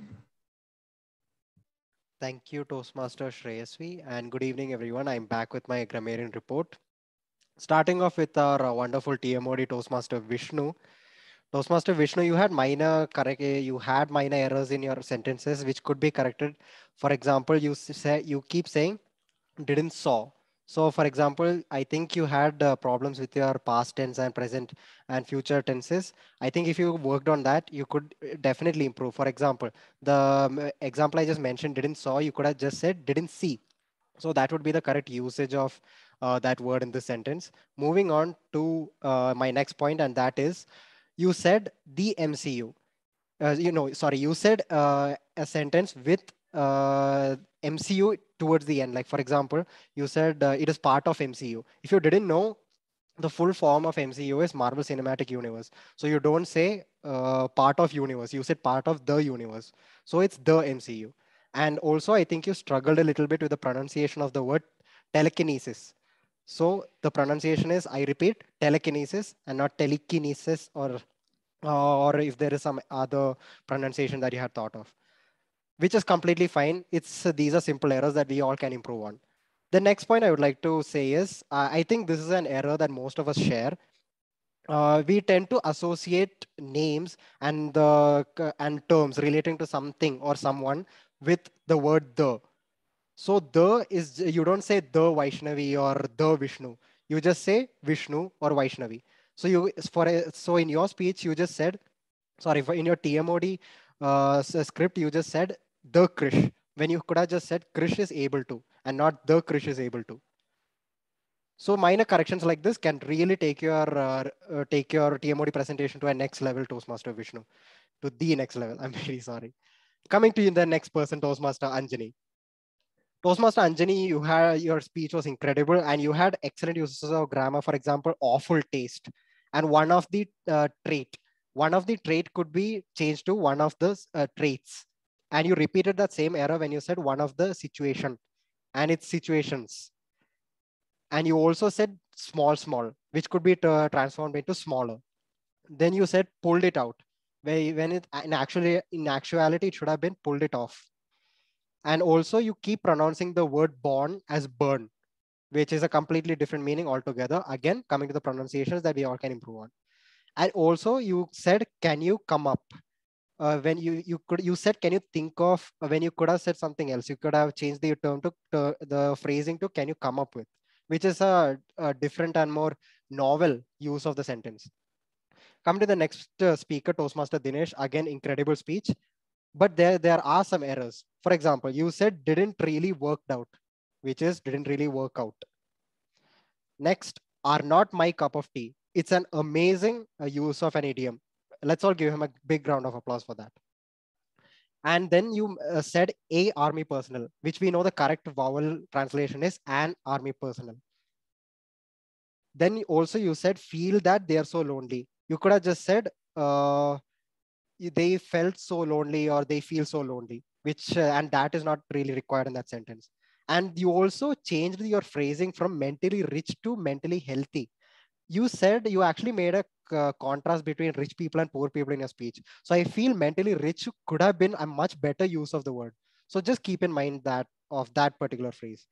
Thank you, Toastmaster Shreyasvi, and good evening, everyone. I'm back with my grammarian report. Starting off with our uh, wonderful TMoD Toastmaster Vishnu. Toastmaster Vishnu, you had minor correct, eh, you had minor errors in your sentences which could be corrected. For example, you s- say you keep saying didn't saw. So, for example, I think you had uh, problems with your past tense and present and future tenses. I think if you worked on that, you could uh, definitely improve. For example, the um, example I just mentioned, didn't saw, you could have just said didn't see. So that would be the correct usage of uh, that word in this sentence. Moving on to uh, my next point, and that is you said the M C U. Uh, you know, sorry, you said uh, a sentence with uh, M C U towards the end. Like, for example, you said uh, it is part of M C U. If you didn't know, the full form of M C U is Marvel Cinematic Universe. So you don't say uh, part of universe, you said part of the universe. So it's the M C U. And also, I think you struggled a little bit with the pronunciation of the word telekinesis. So the pronunciation is, I repeat, telekinesis and not telekinesis, or or if there is some other pronunciation that you had thought of, which is completely fine. It's uh, these are simple errors that we all can improve on. The next point I would like to say is uh, I think this is an error that most of us share. Uh, we tend to associate names and the c- and terms relating to something or someone with the word the. So the is, you don't say the Vaishnavi or the Vishnu. You just say Vishnu or Vaishnavi. So you for a, so in your speech you just said, sorry, for in your TMoD uh, s- script you just said the Krish, when you could have just said Krish is able to and not the Krish is able to. So minor corrections like this can really take your uh, uh, take your TMoD presentation to a next level, Toastmaster Vishnu, to the next level. I'm very sorry. Coming to the next person, Toastmaster Anjani. Toastmaster Anjani, you had your speech was incredible and you had excellent uses of grammar. For example, awful taste, and one of the uh, trait, one of the trait could be changed to one of the uh, traits, and you repeated that same error when you said one of the situation, and its situations, and you also said small small, which could be uh, transformed into smaller. Then you said pulled it out, where when it in actually in actuality it should have been pulled it off. And also you keep pronouncing the word born as burn, which is a completely different meaning altogether. Again, coming to the pronunciations that we all can improve on. And also you said, can you come up? Uh, when you you could you said, can you think of, uh, when you could have said something else, you could have changed the term to, to the phrasing to can you come up with, which is a, a different and more novel use of the sentence. Come to the next uh, speaker, Toastmaster Dinesh. Again, incredible speech, but there there are some errors. For example, you said didn't really worked out, which is didn't really work out. Next, are not my cup of tea. It's an amazing uh, use of an idiom. Let's all give him a big round of applause for that. And then you uh, said a army personnel, which we know the correct vowel translation is an army personnel. Then also you said feel that they are so lonely. You could have just said uh, they felt so lonely or they feel so lonely, which uh, and that is not really required in that sentence. And you also changed your phrasing from mentally rich to mentally healthy. You said you actually made a uh, contrast between rich people and poor people in your speech. So I feel mentally rich could have been a much better use of the word. So just keep in mind that of that particular phrase.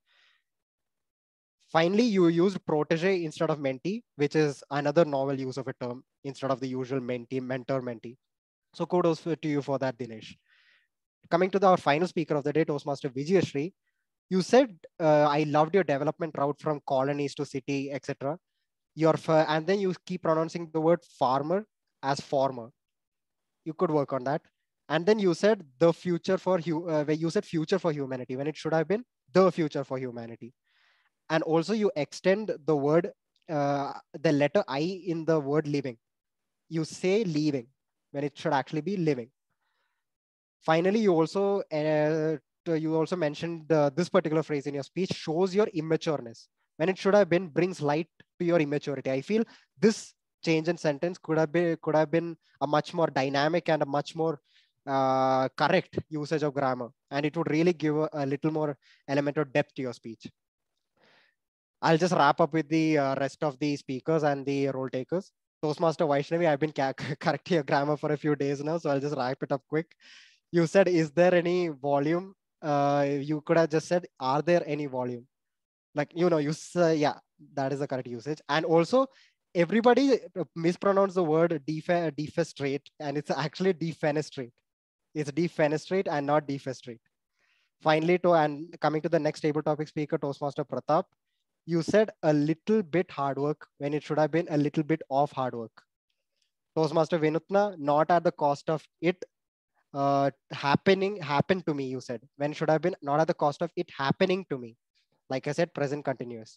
Finally, you used protege instead of mentee, which is another novel use of a term instead of the usual mentee, mentor, mentee. So kudos to you for that, Dinesh. Coming to the, our final speaker of the day, Toastmaster Vijaya Sree. You said, uh, I loved your development route from colonies to city, et cetera. Your and then you keep pronouncing the word farmer as former. You could work on that. And then you said the future for hu- uh, where you said future for humanity when it should have been the future for humanity. And also you extend the word, uh, the letter I in the word living. You say leaving when it should actually be living. Finally, you also uh, you also mentioned uh, this particular phrase in your speech, shows your immatureness when it should have been brings light to your immaturity. I feel this change in sentence could have been could have been a much more dynamic and a much more uh, correct usage of grammar, and it would really give a, a little more element of depth to your speech. I'll just wrap up with the uh, rest of the speakers and the role takers. Toastmaster Vaishnavi, I've been correcting your grammar for a few days now, so I'll just wrap it up quick. You said, is there any volume? Uh, you could have just said, are there any volume? Like, you know, you say, yeah, that is the correct usage. And also, everybody mispronounced the word defe defenestrate, and it's actually defenestrate. It's defenestrate and not defenestrate. Finally, to and coming to the next table topic speaker, Toastmaster Pratap, you said a little bit hard work when it should have been a little bit of hard work. Toastmaster Vinutna, not at the cost of it uh, happening, happened to me, you said, when should have been not at the cost of it happening to me. Like I said, present continuous.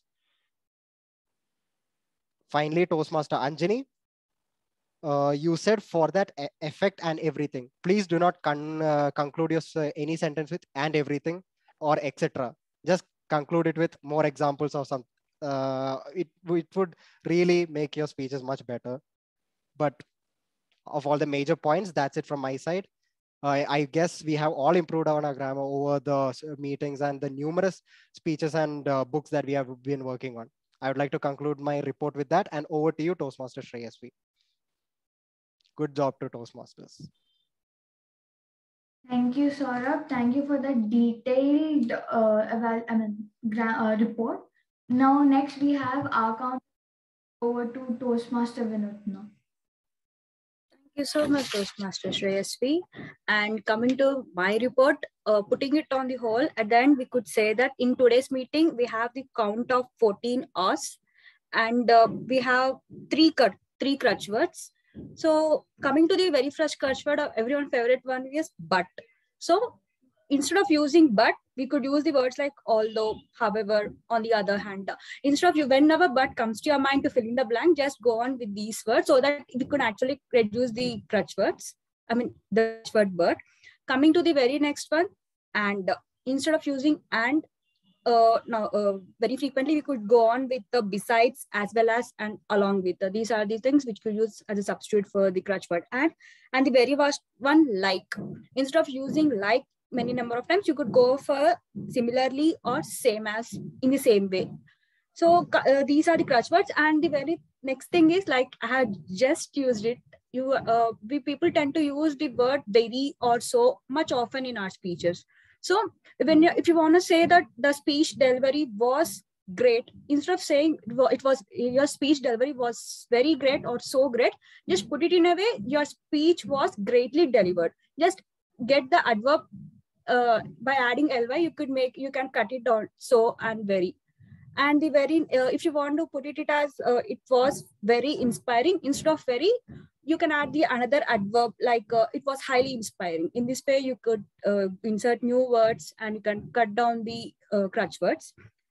Finally, Toastmaster Anjani, uh, you said for that e effect and everything. Please do not con uh, conclude your uh, any sentence with and everything or et cetera. Just conclude it with more examples of some. Uh, it it would really make your speeches much better. But of all the major points, that's it from my side. I, I guess we have all improved on our grammar over the meetings and the numerous speeches and uh, books that we have been working on. I would like to conclude my report with that, and over to you, Toastmaster Shreyasvi. Good job to Toastmasters. Thank you, Saurabh. Thank you for the detailed uh, eval I mean, uh, report. Now, next we have our count over to Toastmaster Vinutna. Thank you so much, Toastmaster Shreyasvi. And coming to my report, uh, putting it on the whole, at the end, we could say that in today's meeting, we have the count of fourteen R's, and uh, we have three, three crutch words. So coming to the very first crutch word, everyone's favorite one is but. So instead of using but, we could use the words like although, however, on the other hand. Instead of you, whenever but comes to your mind to fill in the blank, just go on with these words so that we could actually reduce the crutch words. I mean, the crutch word but. Coming to the very next one, and instead of using and, uh, now uh, very frequently we could go on with the besides as well as and along with. Uh, these are the things which we use as a substitute for the crutch word and. And the very last one, like. Instead of using like many number of times, you could go for similarly or same as in the same way. So uh, these are the crutch words. And the very next thing is, like I had just used it, you uh, we people tend to use the word very or so much often in our speeches. So when you, if you want to say that the speech delivery was great, instead of saying it was your speech delivery was very great or so great, just put it in a way your speech was greatly delivered. Just get the adverb uh, by adding ly, you could make you can cut it down so and very. And the very uh, if you want to put it, it as uh, it was very inspiring, instead of very, you can add the another adverb like uh, it was highly inspiring. In this way you could uh, insert new words and you can cut down the uh, crutch words.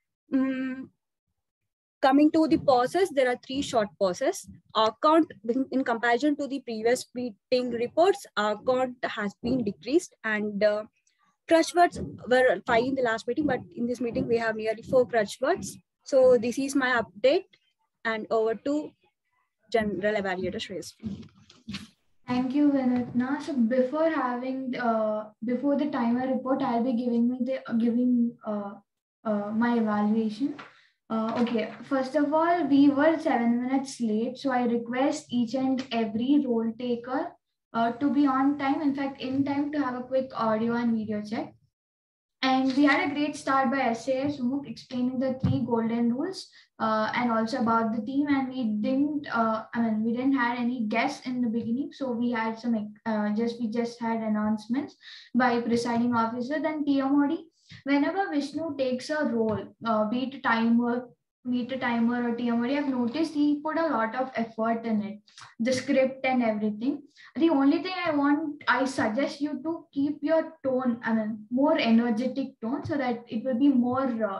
Mm. Coming to the pauses, there are three short pauses. Our count, in comparison to the previous meeting reports, our count has been decreased, and uh, crutch words were five in the last meeting, but in this meeting we have nearly four crutch words. So this is my update, and over to General Evaluator Shreyasvi. Thank you, Vinutna. So before having uh, before the timer report, I'll be giving me the giving uh, uh, my evaluation. Uh, okay, first of all, we were seven minutes late, so I request each and every role taker uh, to be on time, in fact, in time to have a quick audio and video check. And we had a great start by S A Sumuk explaining the three golden rules uh, and also about the team. And we didn't, uh, I mean, we didn't had any guests in the beginning. So we had some, uh, just, we just had announcements by presiding officer. Then T M O D, whenever Vishnu takes a role, uh, be it timer, meet a timer or T M O D, I've noticed he put a lot of effort in it, the script and everything. The only thing I want, I suggest you to keep your tone, I mean, more energetic tone so that it will be more uh,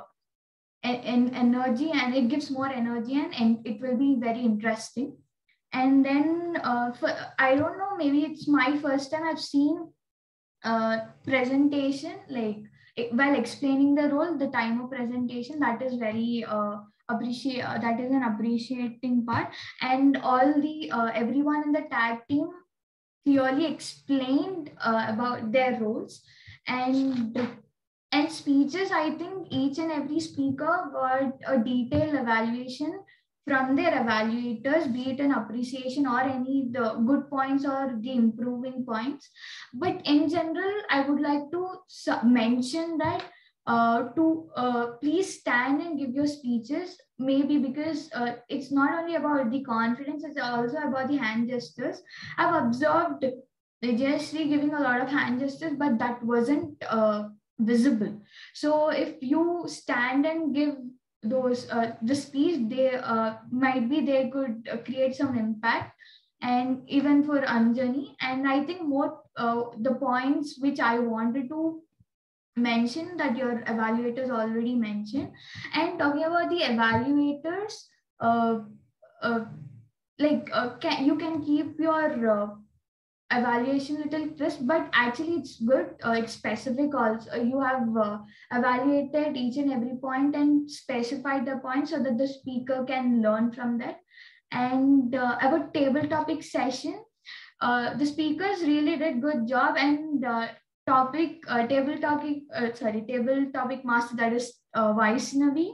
en- energy and it gives more energy and, and it will be very interesting. And then uh, for, I don't know, maybe it's my first time I've seen uh, presentation, like while explaining the role, the time of presentation, that is very uh, appreciate uh, that is an appreciating part. And all the uh, everyone in the tag team clearly explained uh, about their roles. and and speeches, I think each and every speaker got a detailed evaluation from their evaluators, be it an appreciation or any the good points or the improving points. But in general, I would like to mention that uh, to uh, please stand and give your speeches, maybe because uh, it's not only about the confidence, it's also about the hand gestures. I've observed Vijaya Sree giving a lot of hand gestures, but that wasn't uh, visible. So if you stand and give those uh, the speech, they uh, might be they could uh, create some impact. And even for Anjani, and I think more uh, the points which I wanted to mention that your evaluators already mentioned. And talking about the evaluators, uh, uh, like uh, can, you can keep your uh, evaluation little crisp, but actually it's good, uh, it's specific also. You have uh, evaluated each and every point and specified the point so that the speaker can learn from that. And uh, about table topic session, uh, the speakers really did good job. And uh, topic uh, table topic uh, sorry table topic master, that is uh, Vaishnavi,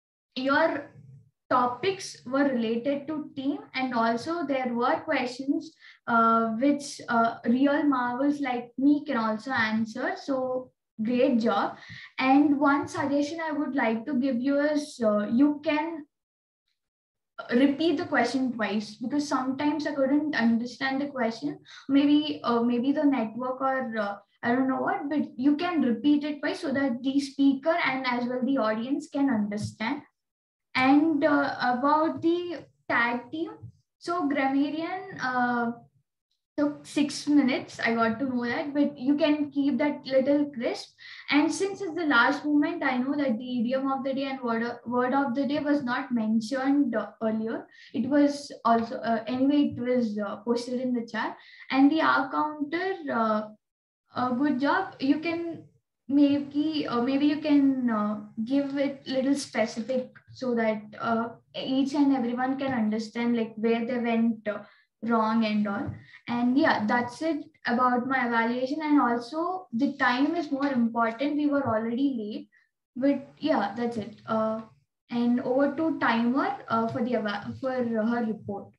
your topics were related to team, and also there were questions uh, which uh, real marvels like me can also answer. So great job. And one suggestion I would like to give you is uh, you can repeat the question twice, because sometimes I couldn't understand the question, maybe uh, maybe the network or uh, I don't know what, but you can repeat it twice so that the speaker and as well the audience can understand. And uh, about the tag team, so grammarian uh, took six minutes. I got to know that, but you can keep that little crisp. And since it's the last moment, I know that the idiom of the day and word, word of the day was not mentioned uh, earlier. It was also, uh, anyway, it was uh, posted in the chat. And the R counter, uh, uh, good job. You can maybe, uh, maybe you can uh, give it little specific so that uh, each and everyone can understand like where they went uh, wrong and all. And yeah, that's it about my evaluation. And also the time is more important. We were already late, but yeah, that's it. Uh, and over to timer uh, for the for her report.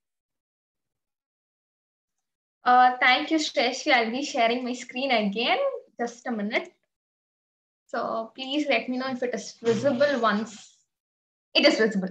Uh, thank you, Shreshri. I'll be sharing my screen again. Just a minute. So please let me know if it is visible once it is visible.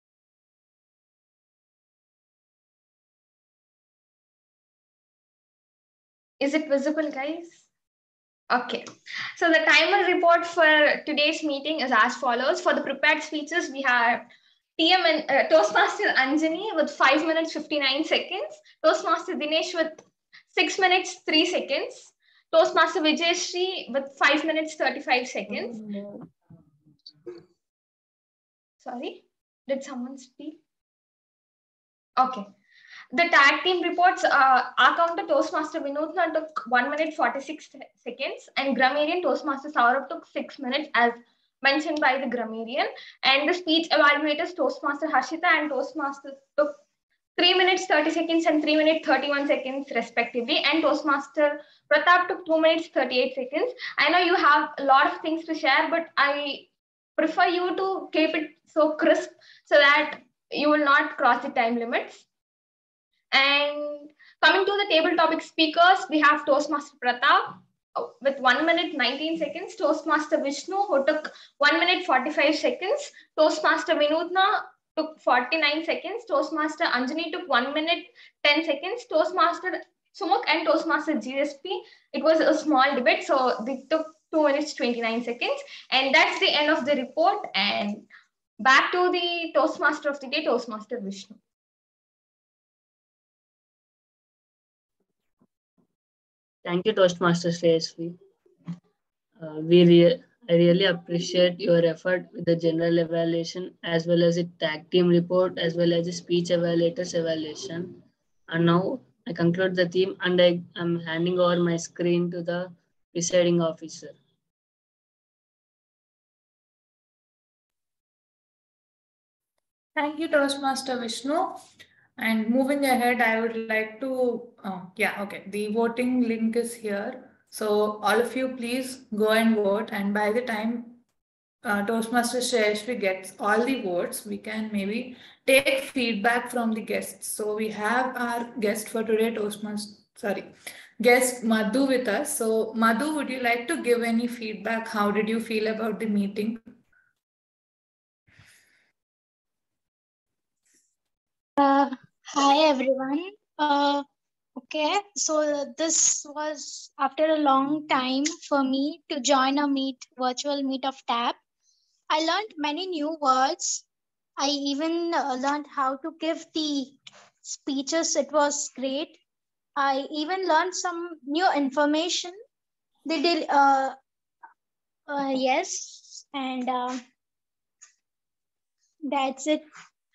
Is it visible, guys? Okay. So the timer report for today's meeting is as follows. For the prepared speeches, we have T M and uh, Toastmaster Anjani with five minutes fifty-nine seconds. Toastmaster Dinesh with six minutes three seconds. Toastmaster Vijaya Sree with five minutes thirty-five seconds. Sorry, did someone speak? Okay. The tag team reports, uh, our counter Toastmaster Vinodna took one minute forty-six seconds, and grammarian Toastmaster Saurabh took six minutes as mentioned by the grammarian. And the speech evaluators Toastmaster Harshita and Toastmaster took three minutes thirty seconds and three minutes thirty-one seconds respectively. And Toastmaster Pratap took two minutes thirty-eight seconds. I know you have a lot of things to share, but I prefer you to keep it so crisp so that you will not cross the time limits. And coming to the table topic speakers, we have Toastmaster Pratap, with one minute nineteen seconds. Toastmaster Vishnu, who took one minute forty-five seconds. Toastmaster Vinodna took forty-nine seconds. Toastmaster Anjani took one minute ten seconds. Toastmaster Sumuk and Toastmaster G S P, it was a small debate, so they took two minutes twenty-nine seconds. And that's the end of the report. And back to the Toastmaster of the day, Toastmaster Vishnu. Thank you, Toastmaster Vijaya Sree. Uh, we re I really appreciate your effort with the general evaluation as well as the tag team report as well as the speech evaluators evaluation. And now I conclude the theme and I am handing over my screen to the presiding officer. Thank you, Toastmaster Vishnu. And moving ahead, I would like to, oh, yeah, okay. The voting link is here. So all of you, please go and vote. And by the time uh, Toastmaster Shreyashri gets all the votes, we can maybe take feedback from the guests. So we have our guest for today, Toastmaster, sorry, guest Madhu with us. So Madhu, would you like to give any feedback? How did you feel about the meeting? Uh, hi everyone. Uh, okay, so this was after a long time for me to join a meet virtual meet of T A B. I learned many new words. I even uh, learned how to give the speeches. It was great. I even learned some new information. They did, uh, uh, yes, and uh, that's it.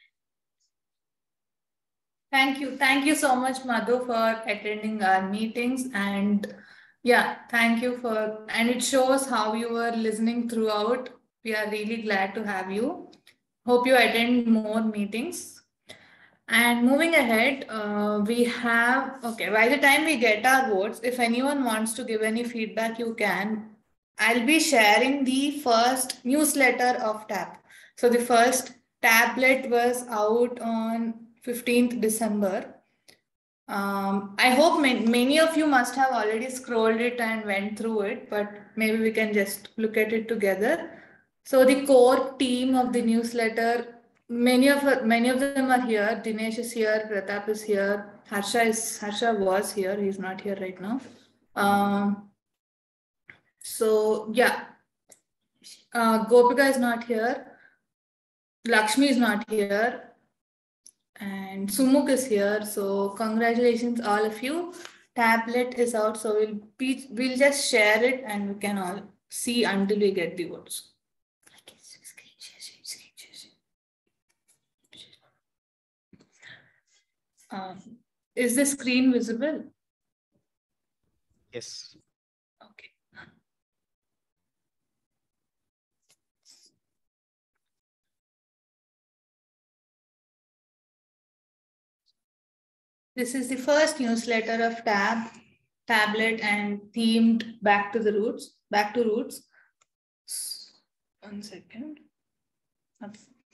Thank you. Thank you so much, Madhu, for attending our meetings. And yeah, thank you for, and it shows how you were listening throughout. We are really glad to have you. Hope you attend more meetings. And moving ahead, uh, we have, okay, by the time we get our votes, if anyone wants to give any feedback, you can. I'll be sharing the first newsletter of T A B. So the first tablet was out on fifteenth December. Um, I hope ma many of you must have already scrolled it and went through it, but maybe we can just look at it together. So the core team of the newsletter, many of many of them are here. Dinesh is here, Pratap is here, Harsha is Harsha was here. He's not here right now. Um, so yeah, uh, Gopika is not here. Lakshmi is not here. And Sumuk is here. So congratulations, all of you. Tablet is out. So we'll be, we'll just share it and we can all see until we get the votes. Um, is the screen visible? Yes. Okay. This is the first newsletter of Tab, Tablet, and themed back to the roots, back to roots. One second. Okay.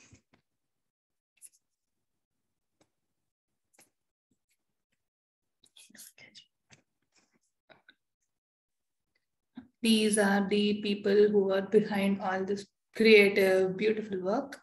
These are the people who are behind all this creative, beautiful work.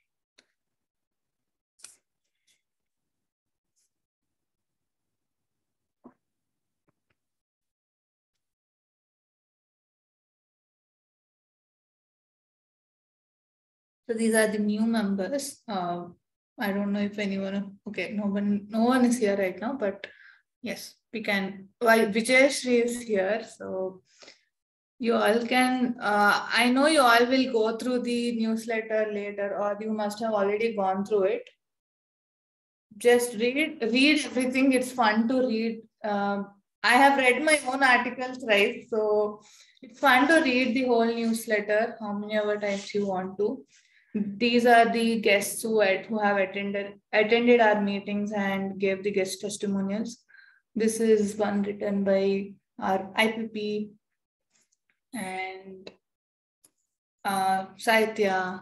So these are the new members. Uh, I don't know if anyone, okay, no one, no one is here right now, but yes, we can. Well, Vijaya Sree is here, so you all can, uh, I know you all will go through the newsletter later, or you must have already gone through it. Just read, read everything. It's fun to read. Um, I have read my own articles, right? So it's fun to read the whole newsletter, how many ever times you want to. These are the guests who, at, who have attended, attended our meetings and gave the guest testimonials. This is one written by our I P P and uh, Saitya.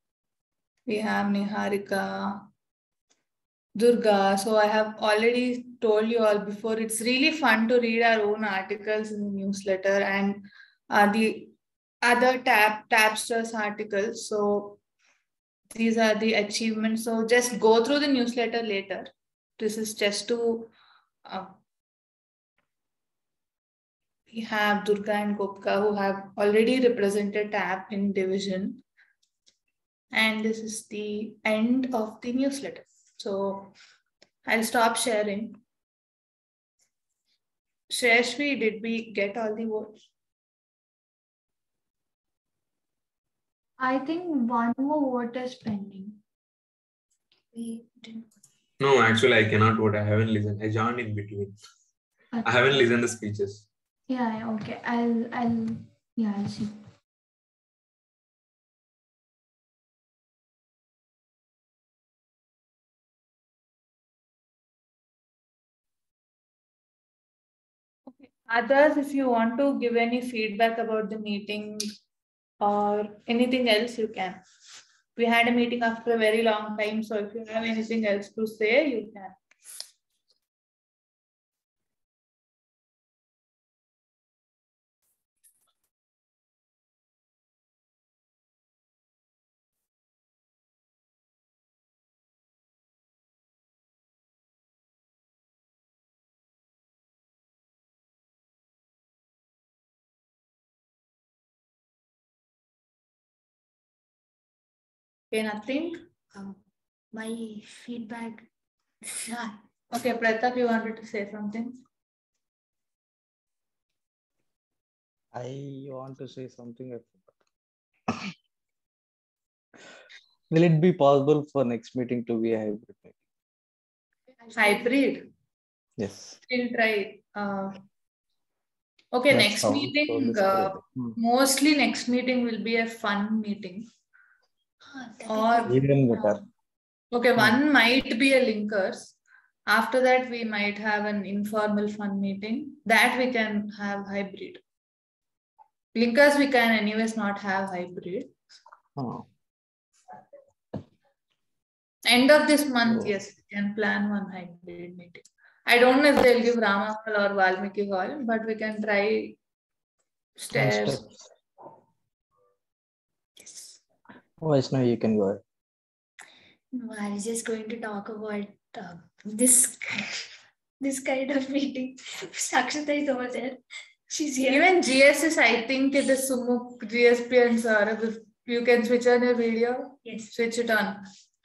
We have Niharika, Durga. So I have already told you all before, it's really fun to read our own articles in the newsletter and uh, the other tab tabsters articles. So these are the achievements. So just go through the newsletter later. This is just to uh, we have Durga and Gopka who have already represented T A B in division. And this is the end of the newsletter. So I'll stop sharing. Shreyashri, did we get all the votes? I think one more vote is pending. We didn't. No, actually, I cannot vote. I haven't listened. I joined in between. Okay. I haven't listened to speeches. Yeah, yeah, okay. I'll, I'll, yeah, I'll see. Okay. Others, if you want to give any feedback about the meeting or anything else, you can. We had a meeting after a very long time, so if you have anything else to say, you can. Okay, nothing? Um, my feedback. Yeah. Okay, Pratap, you wanted to say something? I want to say something. Will it be possible for next meeting to be a hybrid meeting? Hybrid? Yes. We'll try. Uh, okay, That's next how meeting, so uh, hmm. mostly next meeting will be a fun meeting. Or Even better. Okay, Hmm. one might be a linkers. After that, we might have an informal fun meeting. That we can have hybrid. Linkers, we can anyways not have hybrid. Oh. End of this month, Oh. yes, we can plan one hybrid meeting. I don't know if they'll give Rama Hall or Valmiki Hall, but we can try stairs. Yes. Vaishnavi, you can go ahead. No, I was just going to talk about uh, this this kind of meeting. Sakshita is over there. She's here. Even G S S, I think it is Sumuk, G S P and Saurabh. If you can switch on your video. Yes. Switch it on.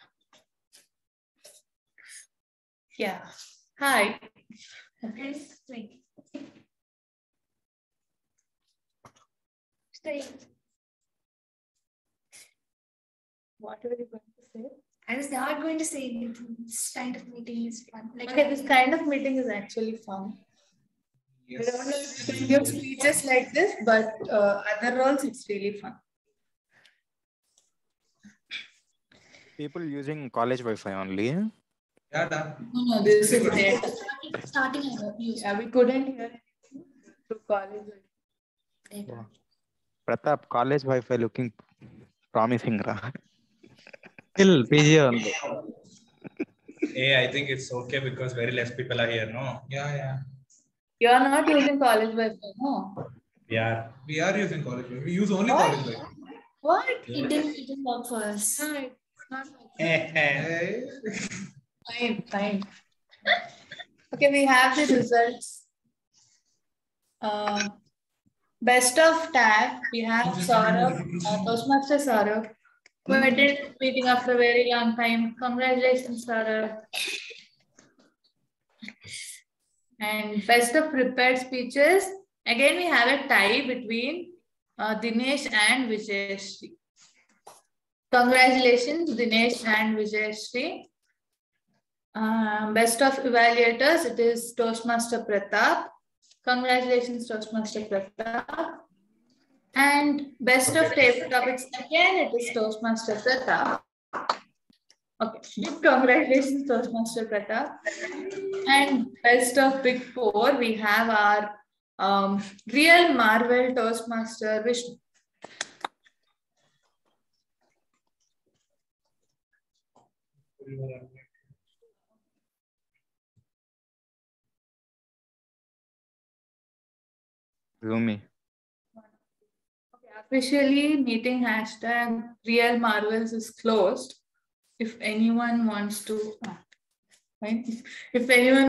Yeah. Hi. Okay. Wait. Stay. What were you going to say? I was not going to say anything. This kind of meeting is fun. Like Okay, this kind of meeting is actually fun. Yes. I don't know if you can give speeches like this, but uh, other roles, it's really fun. People using college Wi-Fi only. Yeah, done. No, no, this is it. starting I got used. Yeah, we couldn't hear anything through college. Wow. Pratap, college Wi-Fi looking promising, ra. Still P G on. Hey, I think it's okay because very less people are here, no? Yeah, yeah. You are not using college Wi-Fi, no? We are. We are using college Wi-Fi. We use only What? college Wi-Fi. What? It didn't, it didn't work for us. No, it's not. Hey. Fine, fine. Okay, we have the results. Uh, best of tag, we have Saurabh, uh, Toastmaster Saurabh, who attended meeting after a very long time. Congratulations, Saurabh. And best of prepared speeches, again we have a tie between uh, Dinesh and Vijaya Sree. Congratulations, Dinesh and Vijaya Sree. Uh, best of evaluators, it is Toastmaster Pratap. Congratulations, Toastmaster Pratap. And best of table topics, again, it is Toastmaster Pratap. Okay, congratulations, Toastmaster Pratap. And best of Big Four, we have our um, real Marvel Toastmaster Vishnu. Zoomy. Officially, meeting hashtag Real Marvels is closed. If anyone wants to, if anyone